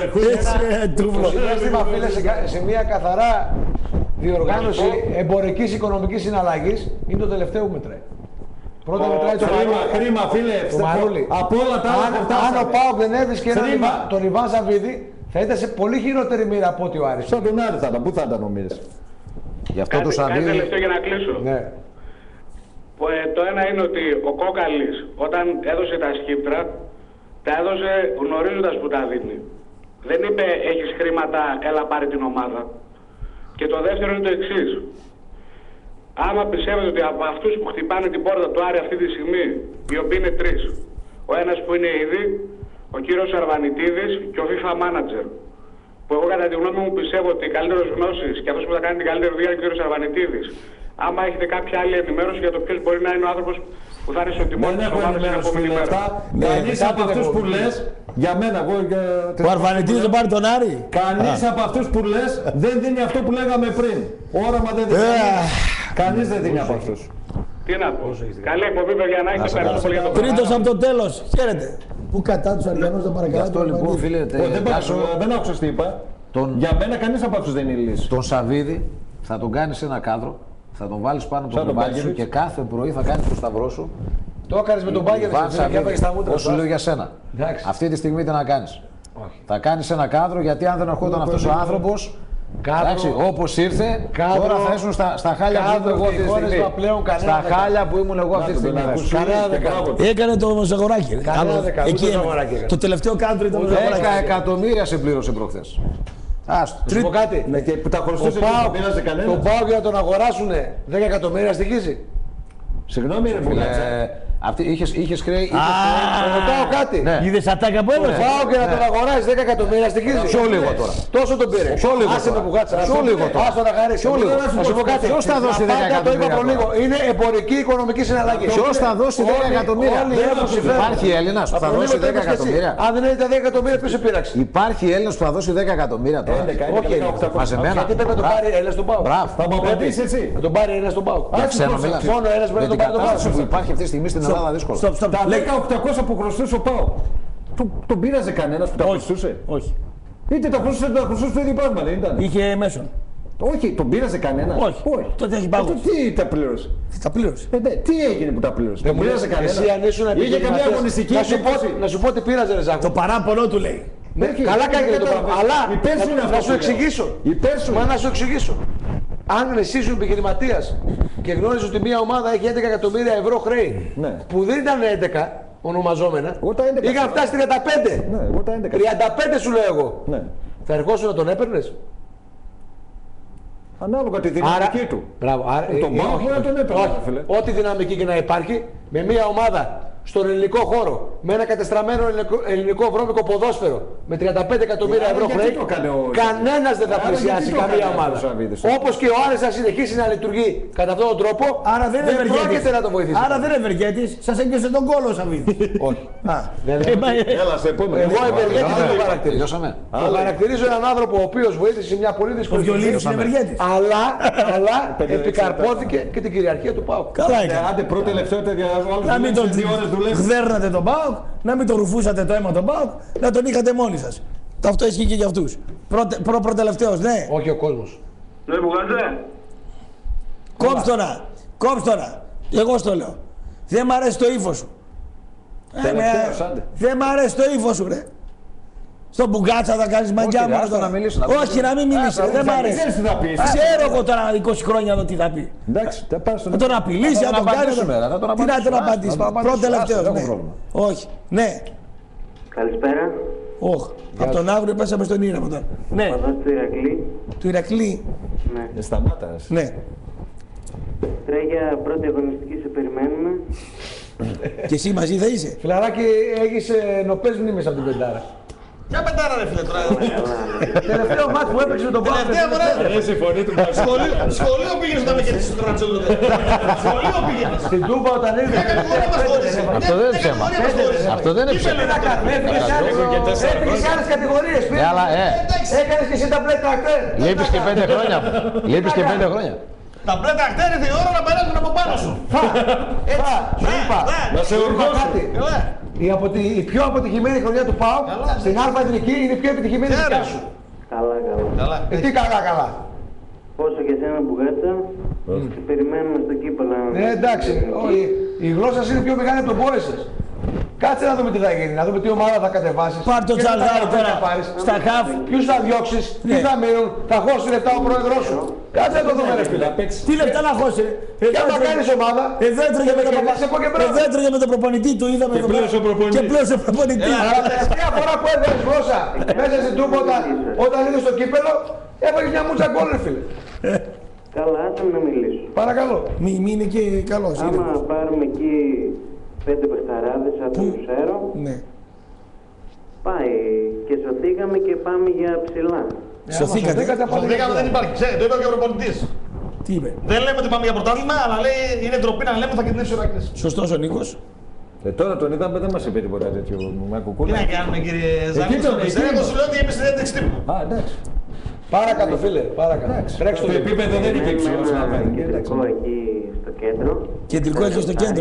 Speaker 2: σε μια καθαρά διοργάνωση εμπορικής οικονομικής συναλλαγής είναι το τελευταίο που μετράει. Πρώτα μετράει το
Speaker 6: χρήμα, φίλε, από όλα τα άλλα.
Speaker 2: Αν ο ΠΑΟΚ δεν έβρισκε τον Ιβάν Σαββίδη, θα ήταν σε πολύ χειρότερη μοίρα από ό,τι ο Άρης.
Speaker 6: Σαν τον Άρη θα ήταν, πού θα ήταν νομίζεις?
Speaker 4: Γι' αυτό το Σαββίδη.
Speaker 8: Κάτι τελευταίο για να κλείσω.
Speaker 2: Ναι.
Speaker 8: Το ένα είναι ότι ο Κόκαλης όταν έδωσε τα σκύπτρα, τα έδωσε γνωρίζοντας που τα δίνει. Δεν είπε έχεις χρήματα, έλα πάρε την ομάδα. Και το δεύτερο είναι το εξής. Άμα πιστεύετε ότι από αυτούς που χτυπάνε την πόρτα του Άρη αυτή τη στιγμή, οι οποίοι είναι τρεις, ο ένας που είναι ήδη, ο κύριος Αρβανιτίδης και ο FIFA Manager, που εγώ κατά τη γνώμη μου πιστεύω ότι καλύτερος γνώσης και αυτός που θα κάνει την καλύτερη δουλειά είναι ο κύριος Αρβανιτίδης. Άμα έχετε κάποια άλλη ενημέρωση για το ποιος μπορεί να είναι ο άνθρωπος που θα είναι στο τιμόνι της ομάδας την επόμενη μέρα.
Speaker 6: Κανείς από αυτούς που λες, για μένα, εγώ...
Speaker 1: Ο Αρβανιτίδης δεν πάρει τον Άρη.
Speaker 6: Κανείς από αυτούς που λες δεν δίνει αυτό που λέγαμε πριν. Όραμα δεν δίνει. Κανείς δεν δίνει από αυτούς.
Speaker 8: Τι να πω. Καλή εκπομπή, παιδιά, να έχετε ευχαριστώ πολύ για το πράγμα.
Speaker 1: Τρίτος από το τέλος. Χαίρετε. Πού κατά τους Αριανούς δεν παρακαλώ.
Speaker 4: Αυτό λοιπόν, φίλε,
Speaker 6: δεν άκουσες τι είπα. Για μένα κανείς από αυτούς δεν είναι λύση.
Speaker 4: Τον Σαββίδη θα τον κάνεις σε ένα κάδρο, θα τον βάλεις πάνω από το κρεβάτι σου και κάθε πρωί θα κάνεις το σταυρό σου.
Speaker 2: Το έκανες με τον Μπάγκερ,
Speaker 4: όσο λέω για σένα. Αυτή τη στιγμή τι να κάνεις? Θα κάνεις ένα κάδρο, γιατί αν δεν ερχόταν αυτός ο άνθρωπος, όπως ήρθε, τώρα θα ήσουν στα χάλια που ήμουν εγώ αυτή τη στιγμή. Στα χάλια που ήμουν εγώ αυτή τη στιγμή.
Speaker 1: Έκανε το Ζαγοράκι. Το τελευταίο κάδρο ήταν το Ζαγοράκι.
Speaker 4: 10 εκατομμύρια σε πλήρωσε προχθές.
Speaker 2: Άστο. Θα σου πω κάτι. Τον ΠΑΟΚ για να τον αγοράσουν 10 εκατομμύρια στοιχίζει.
Speaker 6: Συγγνώμη ρε φίλε.
Speaker 4: Είχες χρέη.
Speaker 2: Ρωτάω κάτι.
Speaker 1: Είδες ατάκα που έδωσε.
Speaker 2: Πάω και να τον αγοράσει 10 εκατομμύρια στοιχίζει.
Speaker 4: Πιο λίγο τώρα.
Speaker 2: Τόσο τον πήρε.
Speaker 4: Πιο λίγο.
Speaker 2: Άσε με που κάτσα.
Speaker 4: Πιο λίγο τώρα.
Speaker 2: Άστο να χαρίσει.
Speaker 4: Πιο λίγο.
Speaker 2: Θα σου πω κάτι.
Speaker 4: Ποιος θα δώσει 10 εκατομμύρια?
Speaker 2: Το είπα πριν λίγο. Είναι εμπορική οικονομική συναλλαγή.
Speaker 4: Ποιος θα δώσει 10 εκατομμύρια? Υπάρχει Έλληνας που θα δώσει 10 εκατομμύρια?
Speaker 2: Αν δεν είναι τα 10 εκατομμύρια, ποιος σε πείραξε?
Speaker 4: Υπάρχει Έλληνας που θα δώσει 10 εκατομμύρια τώρα?
Speaker 2: Όχι,
Speaker 4: μαζεμένα.
Speaker 2: γιατί πρέπει να τον πάρει Έλληνας στον ΠΑΟΚ.
Speaker 6: Θα μου απαντήσεις εσύ.
Speaker 2: Να τον πάρει Έλληνας στον ΠΑΟΚ. Μόνο Έλληνας μπορεί να τον πάρει τον ΠΑΟΚ.
Speaker 4: Που υπάρχει αυτή τη στιγμή στην Ελλάδα δύσκολο.
Speaker 6: Τα 10.800 που χρωστούσε ο ΠΑΟΚ, τον πήραζε κανένας που τα χρωστούσε?
Speaker 1: Όχι.
Speaker 6: Είτε τα χρωστούσε το ίδιο πράγμα, δεν ήταν?
Speaker 1: Είχε μέσον.
Speaker 6: Όχι, τον πήραζε κανένας?
Speaker 1: Όχι. Τότε έχει πάγο.
Speaker 6: Τι τα πλήρωσε?
Speaker 1: Τα πλήρωσε.
Speaker 6: Τι έγινε που τα πλήρωσε? Τον πήραζε κανένας?
Speaker 2: Εσύ αν ήσουν επιχειρηματίας, να σου πω τι πήραζε ρε Ζάκο.
Speaker 1: Το παράπονο του λέει.
Speaker 2: Καλά κάνει το πράγμα. Αλλά να σου εξηγήσω.
Speaker 6: Μα
Speaker 2: να σου εξηγήσω. Αν εσύ ήσουν επιχειρηματίας και γνώριζε ότι μια ομάδα έχει 11 εκατομμύρια ευρώ χρέη, που δεν ήταν 11 ονομαζόμενα, είχαν φτάσει 35. 35 σου λέω εγώ. Θα ερχόσουν να τον έπαιρνες?
Speaker 6: Ανάλογα τη δυναμική του.
Speaker 2: Μπράβο.
Speaker 6: Τον ΠΑΟΚ μπορεί να τον έπαιρνε.
Speaker 2: Ό,τι δυναμική και να υπάρχει, με μια ομάδα στον ελληνικό χώρο, με ένα κατεστραμμένο ελληνικό βρώμικο ποδόσφαιρο, με 35 εκατομμύρια ευρώ χρέη, κανένας δεν θα πλησιάσει καμία ομάδα. Όπως και ο Άρης θα συνεχίσει να λειτουργεί κατά αυτόν τον τρόπο,
Speaker 1: άρα δεν
Speaker 2: πρόκειται να το βοηθήσει.
Speaker 1: Άρα δεν είναι ευεργέτης, σας έγκυσε τον κόλο ο Σαββίδης.
Speaker 2: Όχι.
Speaker 6: Έλα σε επόμενο.
Speaker 2: Εγώ ευεργέτης δεν το χαρακτηρίζω. Το χαρακτηρίζω έναν άνθρωπο ο οποίος βοήθησε σε μια πολύ δύσκολη
Speaker 1: situation,
Speaker 2: αλλά επικαρπώθηκε και την κυριαρχία του ΠΑΟΚ.
Speaker 1: Καλά έκανε.
Speaker 6: Άντε πρώτο τελευταίο
Speaker 1: να μην τον γδέρνατε τον ΠΑΟΚ, να μην τον ρουφούσατε το αίμα τον ΠΑΟΚ, να τον είχατε μόνοι σας. Αυτό ισχύει και για αυτούς. Προτελευταίος, ναι.
Speaker 2: Όχι ο κόσμος.
Speaker 7: Δεν μου βγάζε.
Speaker 1: Κόψ' τώρα. Εγώ στο λέω. Δεν μ' αρέσει το ύφος σου. Δεν μ' αρέσει το ύφος σου, ρε. Στον Μπουγκάτσα θα κάνεις μαγιά μόνο τώρα. Όχι, να μην μιλήσει. Δεν μ' αρέσει. Ξέρω εγώ τώρα 20 χρόνια εδώ τι θα πει. Θα τον απειλήσει, θα τον κάνει. Τι να τον απαντήσει. Πρώτο τελευταίο. Όχι. Ναι.
Speaker 7: Καλησπέρα.
Speaker 1: Όχ, από τον αύριο πέσαμε στον ήρεμο τώρα. Ναι.
Speaker 7: Παδός του Ηρακλή.
Speaker 1: Του Ηρακλή.
Speaker 7: Ναι.
Speaker 6: Σταμάτα.
Speaker 1: Ναι.
Speaker 7: Τρέγια πρώτη αγωνιστική, σε περιμένουμε.
Speaker 1: Και εσύ μαζί θα είσαι.
Speaker 2: Φιλαράκι, έχεις νοπές μνήμες από την πεντάρα.
Speaker 3: Ποια πεντάρα ρε φίλε τώρα.
Speaker 2: Τελευταίο μάτς που έπαιξε με τον Πάο.
Speaker 3: Τελευταία φορά. Σχολείο πήγαινες όταν με κερδίσεις το Τραντσούλο. Σχολείο πήγαινες.
Speaker 2: Στην Τούμπα όταν ήρθε.
Speaker 3: Ποια κατηγορία μας χώρισε.
Speaker 4: Αυτό δεν είναι ψέμα. Αυτό δεν είναι ψέμα.
Speaker 2: Έφυγες σε άλλες κατηγορίες. Έκανες και εσύ τα μπλε τρακτέρ.
Speaker 4: Λείπεις και 5 χρόνια. Λείπεις και 5 χρόνια.
Speaker 3: Τα μπλε τρακτέρ ήρθε η ώρα να περάσουν από πάνω σου.
Speaker 2: Έτσι, σου είπα.
Speaker 6: Να σε ορκώσω.
Speaker 2: Η πιο αποτυχημένη χρονιά του ΠΑΟΚ στην Α' Εθνική είναι η πιο επιτυχημένη δικιά σου.
Speaker 7: Καλά.
Speaker 2: Τι καλά.
Speaker 7: Πόσο και εσένα Μπουγάτσα. Σε περιμένουμε στο κύπελο.
Speaker 2: Ναι, εντάξει. Η γλώσσα σας είναι πιο μεγάλη από τον πόη σας. Κάτσε να δούμε τι θα γίνει, να δούμε τι ομάδα θα κατεβάσεις.
Speaker 1: Πάρ' το Τσαλδάρι τώρα στα χαφ.
Speaker 2: Ποιους θα διώξεις, τι θα μείνουν, θα χώσει λεπτά ο πρόεδρος σου. Κάτσε να το δούμε ρε φίλε.
Speaker 1: Τι λεπτά να χώσει.
Speaker 2: Και άμα κάνεις ομάδα,
Speaker 1: Εδώ έτρωγε με τον προπονητή του, είδαμε εδώ πέρα. Και πλέωσε ο προπονητή.
Speaker 2: Αλλά τελευταία φορά που έβγαλες γλώσσα μέσα στην Τούμπα όταν είδες στο κύπελο, έφαγες μια μούτσα γκολ ρε φίλε.
Speaker 7: Καλά, άσε να μιλήσω.
Speaker 2: Παρακαλώ.
Speaker 1: Μη είναι και καλός.
Speaker 7: Άμα πάρουμε εκεί 5 παιχταράδες, αν το ξέρω,
Speaker 1: Ναι.
Speaker 7: πάει και σωθήκαμε και πάμε για ψηλά.
Speaker 1: Σωθήκατε.
Speaker 3: Σωθήκαμε δεν υπάρχει. Το είπε και ο προπονητής.
Speaker 1: Τι είπε.
Speaker 3: Δεν λέμε ότι πάμε για πρωτάθλημα, αλλά λέει είναι ντροπή να λέμε ότι θα κερδίσει ο Ηρακλής.
Speaker 1: Σωστός ο Νίκος.
Speaker 6: Τώρα τον είδαμε, δεν μας είπε τίποτα τέτοιο
Speaker 3: Τι
Speaker 6: Μακουκούλα.
Speaker 3: να κάνουμε κύριε Ζάκη. Εγώ σου λέω ότι είμαι στην ένταξη τύπου.
Speaker 6: Α, εντάξει.
Speaker 2: Παρακάτω φίλε, παρακάτω. Τρέξτε
Speaker 6: Το επίπεδο δεν είναι και υψηλό να κάνει.
Speaker 7: Κεντρικό εκεί στο κέντρο.
Speaker 1: Κεντρικό έχει στο κέντρο.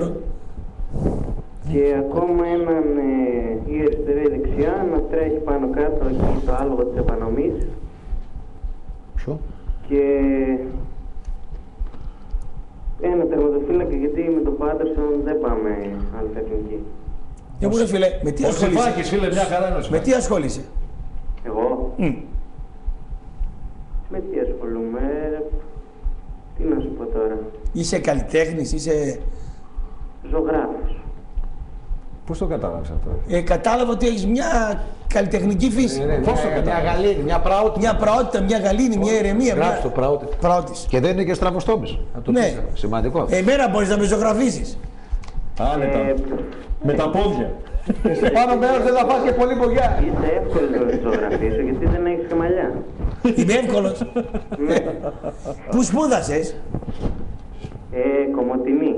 Speaker 7: Και ακόμα έναν ή αριστερά ή δεξιά να τρέχει πάνω κάτω εκεί το άλογο της επανομής.
Speaker 2: Ποιο?
Speaker 7: Και ένα τερματοφύλακα, γιατί με τον Πάντερσον δεν πάμε άλλη εθνική.
Speaker 1: Για μου ρε φίλε, με τι
Speaker 6: Ο
Speaker 1: ασχολείσαι.
Speaker 6: Σεφάκης, φίλε, μια χαρά είναι ο
Speaker 1: Με
Speaker 6: Σεφάκης.
Speaker 1: τι ασχολείσαι.
Speaker 7: Εγώ. Με τι ασχολούμαι, τι να σου πω τώρα.
Speaker 1: Είσαι καλλιτέχνης, είσαι...
Speaker 7: Ζωγράφος.
Speaker 6: Πώς το κατάλαβες αυτό.
Speaker 1: Κατάλαβα ότι έχεις μια καλλιτεχνική φύση.
Speaker 2: Πώς το μια γαλήνη, μια πραότητα.
Speaker 1: Μια πραότητα, μια γαλήνη, μια ηρεμία.
Speaker 2: Γράψτε το πραότητα.
Speaker 1: Πραότης.
Speaker 4: Και δεν είναι και στραβοστόμης.
Speaker 1: Ναι.
Speaker 4: Σημαντικό.
Speaker 1: Εμένα μπορείς να με ζωγραφίσεις.
Speaker 6: Άνετα. Με τα πόδια.
Speaker 2: Στο πάνω μέρος δεν θα φας και πολύ μπογιά.
Speaker 7: Είσαι εύκολο να το ζωγραφίσω γιατί δεν έχεις και μαλλιά.
Speaker 1: Είμαι εύκολος. Πού σπούδασες.
Speaker 7: Κομωτινή.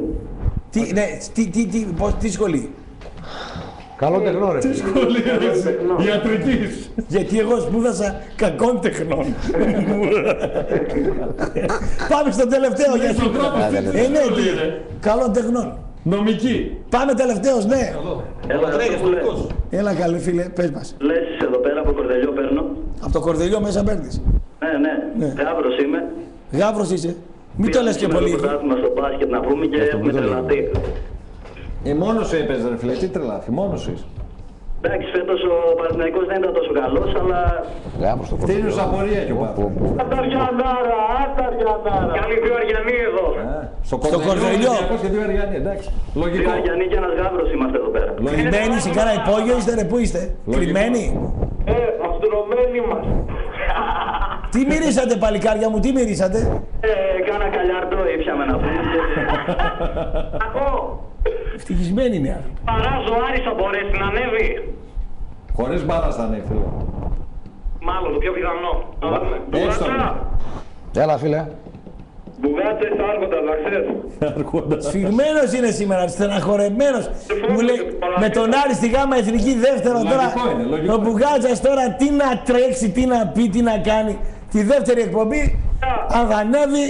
Speaker 1: Τι σχολή.
Speaker 2: Καλό τεχνό ρε.
Speaker 6: Ιατρικής.
Speaker 1: Γιατί εγώ σπούδασα κακών τεχνών. Πάμε στο τελευταίο γιατί. Ναι, καλών τεχνών.
Speaker 6: Νομική.
Speaker 1: Πάμε τελευταίος, ναι.
Speaker 7: Έλα,
Speaker 1: Έλα καλέ φίλε, πες μας.
Speaker 7: Λες εδώ πέρα από Κορδελιό παίρνω.
Speaker 1: Από το Κορδελιό μέσα παίρνεις.
Speaker 7: Ναι. Γάβρος είμαι.
Speaker 1: Γάβρος είσαι. Μην το λες και πολύ.
Speaker 7: Πρωτάθλημα στο μπάσκετ να πούμε και έχουμε τρελαθεί.
Speaker 6: Μόνος σου έπαιζε ρε φίλε, τι τρελάθη, μόνος σου είσαι.
Speaker 7: Εντάξει, φέτος ο Παναθηναϊκός δεν ήταν τόσο καλός, αλλά...
Speaker 4: Γάμο στο
Speaker 6: Τι είναι απορία και ο Πάπας.
Speaker 7: Αταριανάρα. Καλή δύο Αριανοί εδώ.
Speaker 6: Στο
Speaker 1: Κορδελιό.
Speaker 6: Και δύο Αριανοί, εντάξει.
Speaker 7: Δύο
Speaker 6: Λογικό.
Speaker 7: Αριανοί και ένας Γάβρος είμαστε εδώ πέρα.
Speaker 1: Κρυμμένοι σε κάνα υπόγειο είστε ρε, πού είστε. Κρυμμένοι.
Speaker 7: Αυστρωμένοι μας.
Speaker 1: Τι μυρίσατε παλικάρια μου, τι μυρίσατε.
Speaker 7: Κάνα καλιάρτο ήπιαμε να πούμε.
Speaker 1: Ευτυχισμένοι είναι άνθρωποι.
Speaker 7: Παράζω Άρης θα μπορέσει να ανέβει.
Speaker 6: Χωρίς μπάλας θα ανέβει φίλε.
Speaker 7: Μάλλον το πιο πιθανό.
Speaker 6: Έτσι το λέω.
Speaker 4: Έλα φίλε.
Speaker 7: Μπουγάτσες άργοντας, να ξέρεις.
Speaker 1: Σφιγμένος είναι σήμερα, στεναχωρεμένος. Μου λέει με τον Άρη στη Γάμα Εθνική δεύτερο τώρα. Ο Μπουγάτσας τώρα τι να τρέξει, τι να πει, τι να κάνει. Τη δεύτερη εκπομπή, αν θα ανέβει.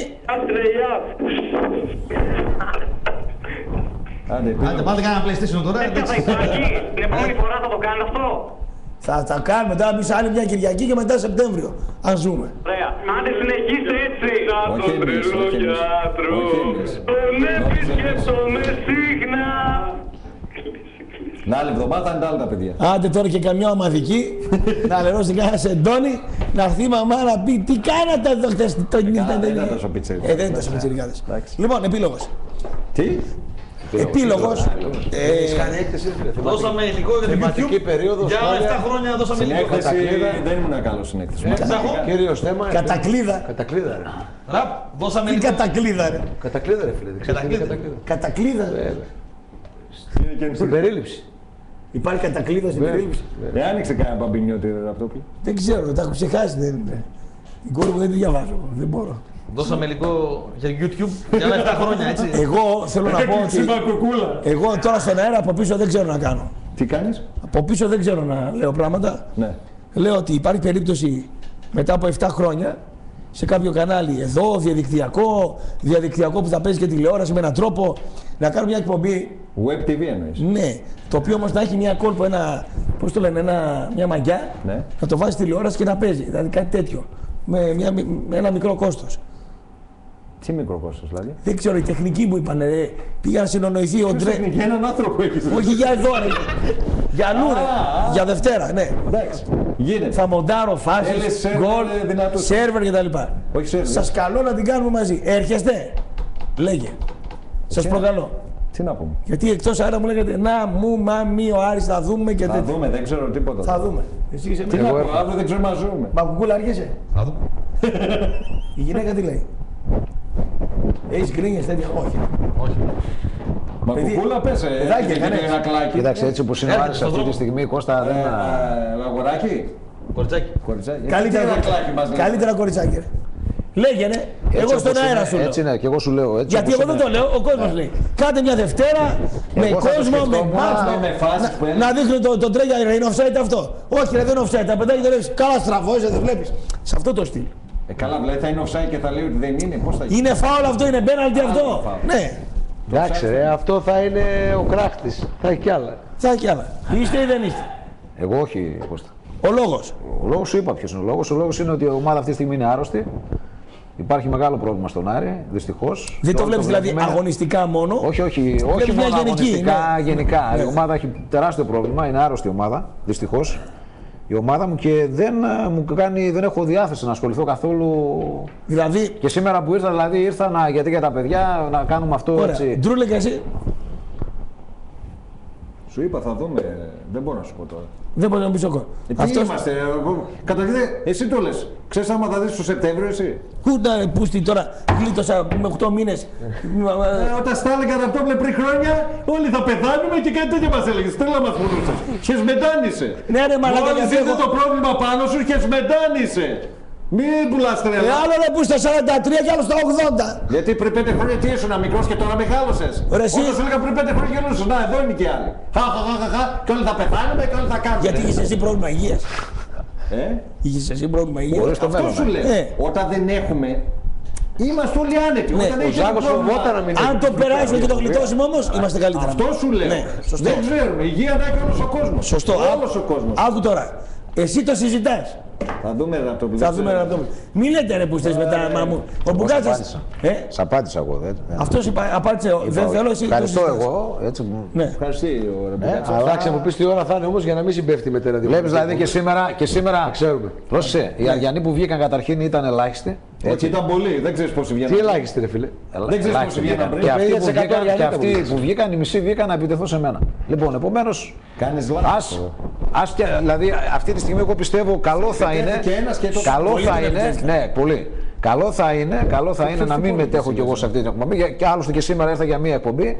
Speaker 3: Άντε πάτε κάνα PlayStation τώρα.
Speaker 7: Δεν θα υπάρχει. Την επόμενη φορά θα το κάνει αυτό.
Speaker 1: Θα τα κάνουμε τώρα πίσω άλλη μια Κυριακή και μετά Σεπτέμβριο. Αν ζούμε.
Speaker 7: Ωραία. Άντε συνεχίστε έτσι.
Speaker 6: Όχι εμείς, όχι εμείς.
Speaker 7: Τον επισκέψομαι συχνά.
Speaker 6: Να άλλη εβδομάδα είναι τα άλλα τα παιδιά.
Speaker 1: Άντε τώρα και καμιά ομαδική. Να λερώσει κανένα σεντόνι. Να έρθει η μαμά να πει τι κάνατε εδώ χτες το νύχτα.
Speaker 6: Δεν ήταν τόσο πιτσιρικάδες.
Speaker 1: Δεν ήταν τόσο πιτσιρικάδες. Λοιπόν, επίλογος.
Speaker 6: Τι?
Speaker 1: Επίλογος.
Speaker 3: Δώσαμε υλικό για την YouTube. Για 7 χρόνια δώσαμε υλικό.
Speaker 6: Δεν ήμουν καλό στην έκθεση.
Speaker 2: Κυρίως θέμα.
Speaker 1: Κατακλείδα.
Speaker 3: Δώσαμε
Speaker 1: Τι
Speaker 3: υλικό.
Speaker 1: κατακλείδα, ρε.
Speaker 2: Κατακλείδα, ρε φίλε.
Speaker 1: Κατακλείδα.
Speaker 2: Στην περίληψη.
Speaker 1: Υπάρχει κατακλείδα στην περίληψη.
Speaker 6: Δεν άνοιξε κανένα μπαμπινιώτη ραπτόπλη.
Speaker 1: Δεν ξέρω, τα έχω ξεχάσει. Δεν είναι. Η κόρη μου δεν τη διαβάζω. Δεν μπορώ.
Speaker 3: Δώσαμε υλικό για YouTube για 7 χρόνια, έτσι.
Speaker 1: Εγώ θέλω να πω ότι. Εγώ τώρα στον αέρα από πίσω δεν ξέρω να κάνω.
Speaker 6: Τι κάνεις?
Speaker 1: Από πίσω δεν ξέρω να λέω πράγματα.
Speaker 6: Ναι.
Speaker 1: Λέω ότι υπάρχει περίπτωση μετά από 7 χρόνια σε κάποιο κανάλι εδώ, διαδικτυακό που θα παίζει και τηλεόραση με έναν τρόπο να κάνω μια εκπομπή.
Speaker 6: Web TV εννοείς?
Speaker 1: Ναι, το οποίο όμως να έχει μια κόλπο, πώς το λένε, μια μαγιά,
Speaker 6: ναι.
Speaker 1: Να το βάζει τηλεόραση και να παίζει. Δηλαδή κάτι τέτοιο. Με ένα μικρό κόστος.
Speaker 6: Τι μικρό κόστος δηλαδή?
Speaker 1: Δεν ξέρω, οι τεχνικοί μου είπαν, πήγα να συνονοηθεί ο Ντρέ.
Speaker 6: Για έναν άνθρωπο έχεις.
Speaker 1: Όχι για εδώ, ρε. Για αλλού, ρε. Για Δευτέρα, ναι.
Speaker 6: Εντάξει. Γίνεται.
Speaker 1: Θα μοντάρω φάσεις, γκολ, σερβερ κτλ. Σας καλώ να την κάνουμε μαζί. Έρχεστε. Λέγε. Σας προκαλώ.
Speaker 6: Τι να πούμε.
Speaker 1: Γιατί εκτός αέρα μου λέγατε να μου, μη, ο Άρης θα δούμε και
Speaker 6: θα δούμε, δεν ξέρω τίποτα.
Speaker 1: Θα δούμε. Εσύ είσαι
Speaker 6: τι να πω, αύριο δεν ξέρω να ζούμε.
Speaker 1: Μα κουκούλα αργέσαι.
Speaker 3: Θα δούμε.
Speaker 1: Η γυναίκα τι λέει? Έχεις γκρίνιες τέτοια? Όχι.
Speaker 6: Μα κουκούλα πες, ένα κλάκι.
Speaker 4: Κοίταξε, έτσι όπως είναι ο Άρης αυτή τη στιγμή, Κώστα δεν...
Speaker 6: Αγοράκι.
Speaker 3: Κοριτσάκι.
Speaker 1: Καλύτερα κοριτσάκι. Λέγαινε, εγώ στον αέρα σου λέω.
Speaker 4: Έτσι είναι, και εγώ σου λέω. Έτσι
Speaker 1: γιατί εγώ δεν το λέω, ο κόσμος λέει. Κάντε μια Δευτέρα με κόσμο, με μάτς. Να δείχνει τον Τρέγια, είναι offside αυτό. Όχι, δεν είναι offside. Τα πεντάκια δεν βλέπεις. Καλά στραβό, δεν βλέπεις. Σε αυτό το στυλ.
Speaker 6: Καλά, δηλαδή θα είναι offside και θα λέει ότι δεν είναι. Πώς θα γίνει?
Speaker 1: Είναι φάουλ αυτό, είναι πέναλτι αυτό. Ναι.
Speaker 2: Εντάξει, αυτό θα είναι ο κράχτης. Θα έχει κι άλλα.
Speaker 1: Θα έχει κι άλλα. Είστε ή δεν είστε?
Speaker 4: Εγώ όχι, Κώστα.
Speaker 1: Ο λόγος.
Speaker 4: Ο λόγος σου είπα ποιος είναι ο λόγος. Ο λόγος είναι ότι η ομάδα αυτή τη στιγμή είναι άρρωστη. Υπάρχει μεγάλο πρόβλημα στον Άρη, δυστυχώς.
Speaker 1: Δεν το βλέπεις δηλαδή αγωνιστικά μόνο?
Speaker 4: Όχι μόνο αγωνιστικά, γενικά. Η ομάδα έχει τεράστιο πρόβλημα, είναι άρρωστη η ομάδα, δυστυχώς. Η ομάδα μου και δεν έχω διάθεση να ασχοληθώ καθόλου.
Speaker 1: Δηλαδή.
Speaker 4: Και σήμερα που ήρθα, δηλαδή ήρθα γιατί για τα παιδιά να κάνουμε αυτό.
Speaker 1: Ωραία.
Speaker 4: Έτσι.
Speaker 1: Ντρούλε και εσύ.
Speaker 6: Σου είπα, θα δούμε. Δεν μπορώ να σου πω τώρα.
Speaker 1: Δεν μπορεί να πεις ο κόσμος.
Speaker 6: Τι είμαστε, καταρχήν, εσύ το λες. Ξέρεις άμα θα δεις το Σεπτέμβριο, εσύ.
Speaker 1: Κοίτα, πούστη τώρα, γλίτωσα με 8 μήνες.
Speaker 6: Όταν στα έλεγα αυτό πριν χρόνια, όλοι θα πεθάνουμε και κάτι τέτοιο μας έλεγες. Τέλα μας πουλούσες. Χεσμετάνησε.
Speaker 1: Ναι, ρε μαλάκα,
Speaker 6: γιατί έχω το πρόβλημα πάνω σου, χεσμετάνησε. Μην πουλάς τρέλα.
Speaker 1: Άλλο ρε που στα 43 και άλλο στα 80.
Speaker 6: Γιατί πριν 5 χρόνια τι ήσουν μικρός και τώρα μεγάλωσες. Όταν σου έλεγα πριν 5 χρόνια γελούσες. Να, εδώ είναι και άλλοι. Χα, και όλοι θα πεθάνουμε και όλοι θα κάνουμε.
Speaker 1: Γιατί είχες εσύ πρόβλημα υγείας. Είχες εσύ πρόβλημα υγείας.
Speaker 6: Αυτό σου λέω. Όταν δεν έχουμε, είμαστε όλοι άνετοι.
Speaker 1: Ναι.
Speaker 6: Όταν έχει
Speaker 2: φοβόταν να μην
Speaker 1: αν το περάσουμε και το γλιτώσουμε όμως, είμαστε καλύτερα.
Speaker 6: Αυτό σου λέω.
Speaker 1: Ναι,
Speaker 6: δεν ξέρουμε. Υγεία να έχει όλος ο κόσμος.
Speaker 1: Σωστό.
Speaker 6: Όλος ο κόσμος.
Speaker 1: Άκου τώρα. Εσύ το συζητάς.
Speaker 6: Θα δούμε ραπτόπλη.
Speaker 1: Θα δούμε ραπτόπλη. Μη λέτε ρε που είστε μετά, μα μου. Ο Μπουκάτσας.
Speaker 4: Σ' απάντησα εγώ.
Speaker 1: Αυτός απάντησε. Δεν θέλω εσύ.
Speaker 4: Ευχαριστώ εγώ.
Speaker 6: Ευχαριστώ ο Μπουκάτσας.
Speaker 2: Αλλά μου πεις τι ώρα θα είναι όμως για να μην συμπέφτει με τέρα.
Speaker 4: Βλέπεις δηλαδή και σήμερα.
Speaker 2: Ξέρουμε.
Speaker 4: Πρόσεχε, οι Αριανοί που βγήκαν καταρχήν ήταν ελάχιστοι.
Speaker 6: Έτσι ήταν πολλοί, δεν ξέρεις πόσοι βγαίνουν.
Speaker 2: Τι ελάχιστοι ρε φίλε.
Speaker 6: Δεν ξέρεις πόσοι βγαίνουν πριν.
Speaker 4: Και αυτοί που βγήκαν, οι μισοί βγήκαν να επιτεθούν σε μένα. Λοιπόν, επομένως.
Speaker 6: Κάνεις λάθος.
Speaker 4: Δηλαδή αυτή τη στιγμή εγώ πιστεύω καλό θα είναι. Καλό θα είναι. Ναι, πολύ. Καλό θα είναι να μην μετέχω κι εγώ σε αυτή την εκπομπή. Και άλλωστε και σήμερα ήρθα για μία εκπομπή.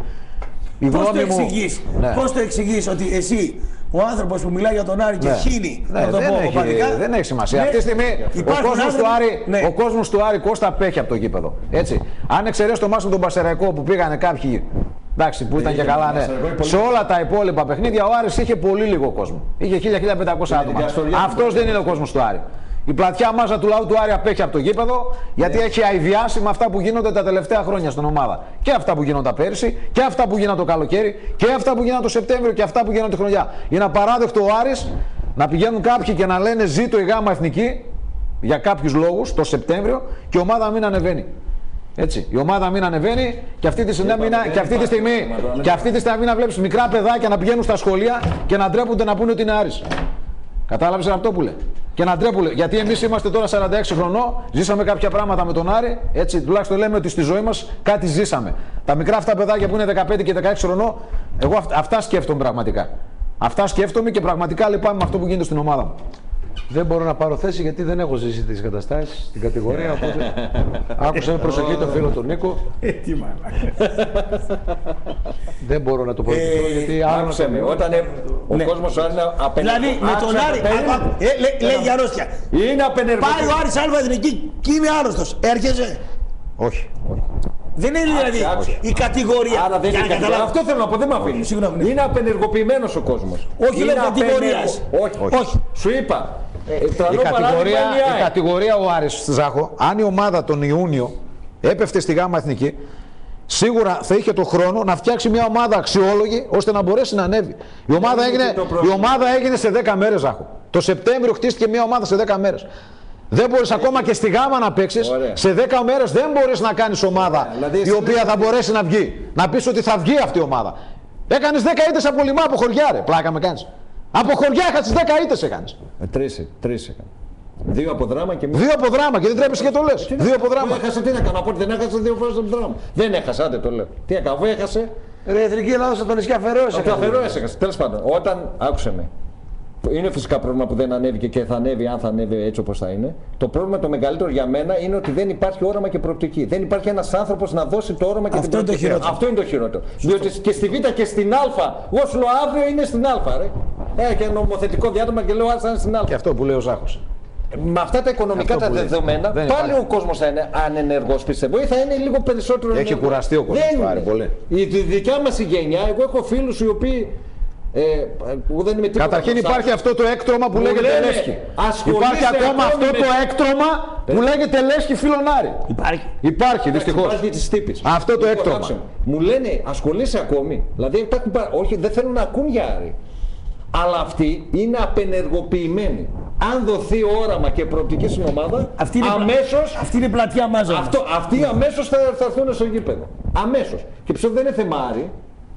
Speaker 1: Πώς το εξηγείς ότι εσύ, ο άνθρωπος που μιλάει για τον Άρη και χύνει,
Speaker 4: δεν έχει σημασία. Αυτή τη στιγμή ο κόσμος του Άρη Κώστα απέχει από το γήπεδο. Έτσι. Αν εξαιρέσει το μάτς με τον Πασεραϊκό που πήγανε κάποιοι, εντάξει, που ήταν και καλά, ναι. Σε όλα τα υπόλοιπα παιχνίδια ο Άρης είχε πολύ λίγο κόσμο. Είχε 1000-1500 άτομα. Αυτός δεν είναι ο κόσμος του Άρη. Η πλατιά μάζα του λαού του Άρη απέχει από το γήπεδο, γιατί έχει αηδιάσει με αυτά που γίνονται τα τελευταία χρόνια στην ομάδα. Και αυτά που γίνονταν πέρυσι, και αυτά που γίνανε το καλοκαίρι, και αυτά που γίνανε το Σεπτέμβριο, και αυτά που γίνανε τη χρονιά. Είναι απαράδεκτο ο Άρης να πηγαίνουν κάποιοι και να λένε ζήτω η γάμα εθνική για κάποιους λόγους το Σεπτέμβριο και η ομάδα μην ανεβαίνει. Έτσι. Η ομάδα μην ανεβαίνει και αυτή τη στιγμή να βλέπεις μικρά παιδάκια να πηγαίνουν στα σχολεία και να ντρέπονται να πούνε ότι είναι Άρης. Κατάλαβες αυτό που λέει. Και να ντρέπουν. Γιατί εμείς είμαστε τώρα 46 χρονών, ζήσαμε κάποια πράγματα με τον Άρη. Έτσι, τουλάχιστον λέμε ότι στη ζωή μας κάτι ζήσαμε. Τα μικρά αυτά παιδάκια που είναι 15 και 16 χρονών, εγώ αυτά σκέφτομαι πραγματικά. Αυτά σκέφτομαι και πραγματικά λυπάμαι με αυτό που γίνεται στην ομάδα μου.
Speaker 2: Δεν μπορώ να πάρω θέση γιατί δεν έχω ζήσει τις καταστάσεις στην κατηγορία. Οπότε άκουσα με προσοχή τον φίλο του Νίκο.
Speaker 1: Τι μαλάκα.
Speaker 2: Δεν μπορώ να το πολιτικώ γιατί
Speaker 6: Άκουσε με, όταν ο κόσμος είναι απενεργοποιημένος.
Speaker 1: Δηλαδή με τον Άρη, λέει για αρρώστια.
Speaker 6: Είναι απενεργοποιημένος.
Speaker 1: Πάει ο Άρης Άλβα Εθνική και είναι άρρωστος. Έρχεσαι.
Speaker 4: Όχι.
Speaker 1: Δεν είναι δηλαδή η κατηγορία.
Speaker 6: Άρα δεν είναι κατηγορία. Αυτό θέλω να πω, δεν με αφήνει. Είναι απενεργοποιημένος ο κόσμος.
Speaker 1: Όχι λόγω κατηγορίας.
Speaker 6: Όχι. Σου είπα.
Speaker 4: Η κατηγορία ο Άρης, Ζάχο, αν η ομάδα τον Ιούνιο έπεφτε στη Γάμα Εθνική, σίγουρα θα είχε το χρόνο να φτιάξει μια ομάδα αξιόλογη ώστε να μπορέσει να ανέβει. Η ομάδα έγινε σε 10 μέρες, Ζάχο. Το Σεπτέμβριο χτίστηκε μια ομάδα σε 10 μέρες. Δεν μπορείς ακόμα και στη Γάμα να παίξεις. Σε 10 μέρες δεν μπορείς να κάνεις ομάδα η οποία θα μπορέσει να βγει. Να πεις ότι θα βγει αυτή η ομάδα. Έκανες 10 ήττες από Λιμά, από χωριά, ρε. Πλάκα με κάνεις. Από χωριά είχες 10 ήττες έκανες.
Speaker 6: Τρεις έκανα. 2 από δράμα και μία.
Speaker 4: 2 από δράμα και δεν τρέπεσαι και το λες. 2 από δράμα.
Speaker 6: Έχασε, τι να κάνω, από ότι δεν έχασε 2 φορές από δράμα. Δεν έχασε, άντε το λέω. Τι έκανα, αφού έχασε.
Speaker 2: Ρε Εθνική Ελλάδα από τα νησιά Φερόες.
Speaker 6: Από τα Φερόες έχασε. Τέλος πάντων, όταν άκουσε με. Είναι φυσικά πρόβλημα που δεν ανέβηκε και θα ανέβει, αν θα ανέβει έτσι όπως θα είναι. Το πρόβλημα το μεγαλύτερο για μένα είναι ότι δεν υπάρχει όραμα και προοπτική. Δεν υπάρχει ένας άνθρωπος να δώσει το όραμα και την προοπτική. Αυτό είναι το χειρότερο. Διότι και στη Β και στην Α, εγώ σου λέω αύριο είναι στην Α, ρε. Και νομοθετικό διάτομα και λέω αν είναι στην Α.
Speaker 4: Και αυτό που λέει ο Ζάχος.
Speaker 6: Με αυτά τα οικονομικά τα δεδομένα, πάλι ο κόσμος θα είναι ανενεργός, πιστεύω, ή θα είναι λίγο περισσότερο.
Speaker 4: Έχει κουραστεί ο κόσμος πάρα πολύ.
Speaker 6: Η δικιά μας η γενιά, εγώ έχω φίλους οι οποίοι. Δεν είμαι
Speaker 4: καταρχήν υπάρχει αυτό το έκτρωμα που λέγεται Λέσχη. Υπάρχει ακόμα αυτό το έκτρωμα που λέγεται Λέσχη φιλονάρι. Υπάρχει δυστυχώς.
Speaker 6: Υπάρχει της τύπης.
Speaker 4: Αυτό το έκτρωμα.
Speaker 6: Μου λένε ασχολείσαι ακόμη. Δηλαδή όχι, δεν θέλουν να ακούν για Άρη. Αλλά αυτοί είναι απενεργοποιημένοι. Αν δοθεί όραμα και προοπτική στην ομάδα, αμέσως.
Speaker 1: Αυτή είναι πλατεία μάζα.
Speaker 6: Αυτοί αμέσως θα έρθουν στο γήπεδο. Αμέσως. Και πιστεύω δεν είναι θέμα Άρη.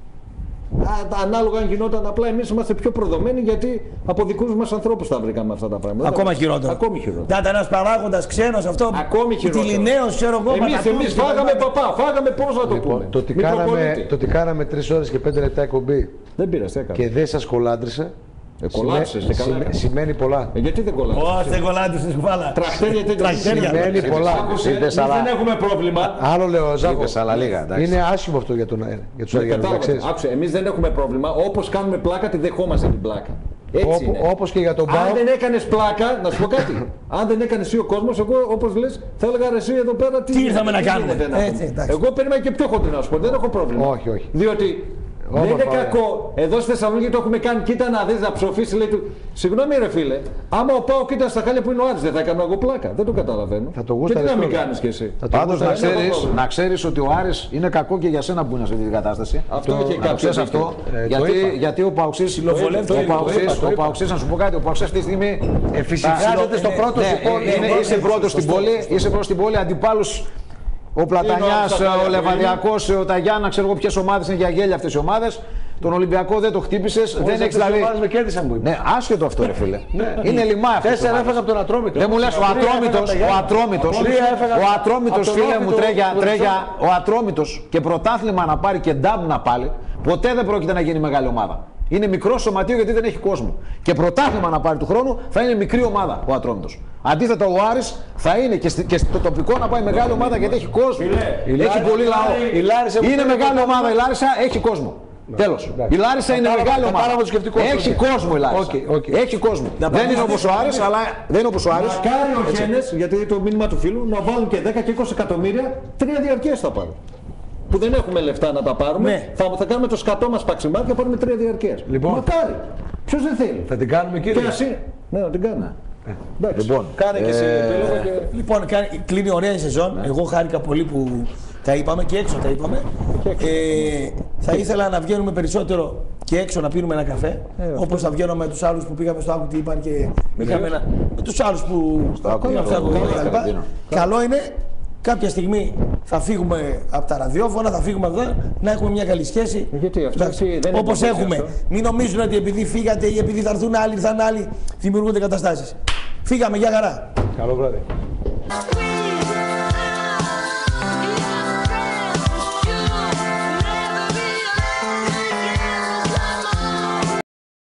Speaker 6: Ανάλογα αν γινόταν, απλά εμείς είμαστε πιο προδομένοι γιατί από δικούς μας ανθρώπους θα βρήκαμε αυτά τα πράγματα.
Speaker 1: Ακόμα χειρότερο.
Speaker 6: Ακόμη χειρότερο.
Speaker 1: Να ήταν ένας παράγοντας ξένος αυτό.
Speaker 6: Ακόμη χειρότερο.
Speaker 1: Τιλινέος, ξέρω εγώ.
Speaker 6: Εμείς φάγαμε παπά, φάγαμε πώς να το πούμε.
Speaker 2: Το ότι κάναμε 3 ώρες και 5 λεπτά εκπομπή.
Speaker 6: Δεν πειράζει, έκανε.
Speaker 2: Και δεν σας κολάντρισε. Σημαίνει πολλά.
Speaker 6: Γιατί δεν κολλάει.
Speaker 1: Όχι, δεν κολλάει στην κουβάλα.
Speaker 6: Τραχτέρια.
Speaker 2: Σημαίνει πολλά.
Speaker 6: Δεν έχουμε πρόβλημα.
Speaker 2: Άλλο λέω, Ζάκο.
Speaker 4: λίγα.
Speaker 2: Είναι άσχημο αυτό για τους Αργιανούς.
Speaker 6: Άκουσε, εμείς δεν έχουμε πρόβλημα. Όπως κάνουμε πλάκα, τη δεχόμαστε την πλάκα.
Speaker 2: Όπως και για τον Πάο.
Speaker 6: Αν δεν έκανες πλάκα, να σου πω κάτι. Αν δεν έκανες εσύ ο κόσμος, εγώ όπως λες, θα έλεγα ρε εσύ εδώ πέρα
Speaker 1: τι ήρθαμε να κάνουμε.
Speaker 6: Εγώ περίμενα και πιο χοντρινά να σου πω. Δεν έχω πρόβλημα.
Speaker 2: Όχι.
Speaker 6: Διότι. Δεν είναι κακό. Εδώ στη Θεσσαλονίκη το έχουμε κάνει. Κοίτα να δεις να ψοφήσει. Λέει του. Συγγνώμη, ρε φίλε. Άμα ο Πάο κοίτα στα χάλια που είναι ο Άρης, δεν θα έκανα εγώ πλάκα. Δεν το καταλαβαίνω.
Speaker 2: Θα το
Speaker 6: και τι να μην κάνεις κι εσύ.
Speaker 4: Πάντως να ξέρεις ότι ο Άρης είναι κακό και για σένα που είναι σε αυτή την κατάσταση.
Speaker 6: Αυτό έχει κάποιο.
Speaker 4: Αυτό. Γιατί ο Παοξής, να σου πω κάτι, ο Παοξής αυτή τη στιγμή
Speaker 2: εφησυχάζεται στο πρώτο
Speaker 4: είσαι πρώτος στην πόλη, αντιπάλους. Ο Πλατανιάς, ο Λεβαδιακός, ο Ταγιάννα, ξέρω εγώ ποιες ομάδες είναι για γέλια αυτές οι ομάδες. Τον Ολυμπιακό δεν το χτύπησες. Δεν έχεις δηλαδή.
Speaker 2: Με κέρδισαν που είπε.
Speaker 4: Ναι, άσχετο αυτό ρε φίλε. Είναι λιμά αυτό.
Speaker 2: 4 έφαγα από τον Ατρόμητο.
Speaker 4: Δεν μου λες ο Ατρόμητος φίλε μου τρέγια. Ο Ατρόμητος και πρωτάθλημα να πάρει και ντάμπ να πάλι. Ποτέ δεν πρόκειται να γίνει μεγάλη ομάδα. Είναι μικρό σωματείο γιατί δεν έχει κόσμο. Και πρωτάθλημα να πάρει του χρόνου θα είναι μικρή ομάδα ο Ατρόμητος. Αντίθετα ο Άρης θα είναι και στο τοπικό να πάει μεγάλη ομάδα γιατί έχει κόσμο. Έχει πολύ λαό. Είναι μεγάλη ομάδα η Λάρισα, έχει κόσμο. Τέλος. Η Λάρισα είναι μεγάλη ομάδα. Έχει κόσμο η Λάρισα. Έχει κόσμο. Δεν είναι όπως ο Άρης, αλλά δεν είναι όπως ο Άρης.
Speaker 6: Μακάρι ο Χένες, γιατί το μήνυμα του φίλου, να βάλουν και 10 και 20 εκατομμύρια, 3 διαρκείες θα πάρουν. Που δεν έχουμε λεφτά να τα πάρουμε, ναι. θα κάνουμε το σκατό μας παξιμάκι και πάρουμε 3 διαρκείες.
Speaker 2: Λοιπόν,
Speaker 6: μακάρι. Ποιος δεν θέλει.
Speaker 2: Θα την κάνουμε κύριε.
Speaker 6: Ναι, να την κάνουμε.
Speaker 4: Λοιπόν,
Speaker 6: κάνε και εσύ επιλόγο και...
Speaker 1: Λοιπόν, κλείνει ωραία η σεζόν. Εγώ χάρηκα πολύ που τα είπαμε και έξω τα είπαμε. Θα ήθελα να βγαίνουμε περισσότερο και έξω να πίνουμε ένα καφέ. Όπως θα βγαίνω με τους άλλους που πήγαμε στο Άκου τι είπαν και είχαμε με τους άλλους που πήγαμε στο Άκου κλπ. Καλό είναι κάποια στιγμή θα φύγουμε από τα ραδιόφωνα, θα φύγουμε εδώ, να έχουμε μια καλή σχέση. Όπως έχουμε. Μην νομίζουν ότι επειδή φύγατε ή επειδή θα έρθουν άλλοι, ήρθαν άλλοι, δημιουργούνται καταστάσεις. Φύγαμε, για χαρά.
Speaker 2: Καλό βράδυ.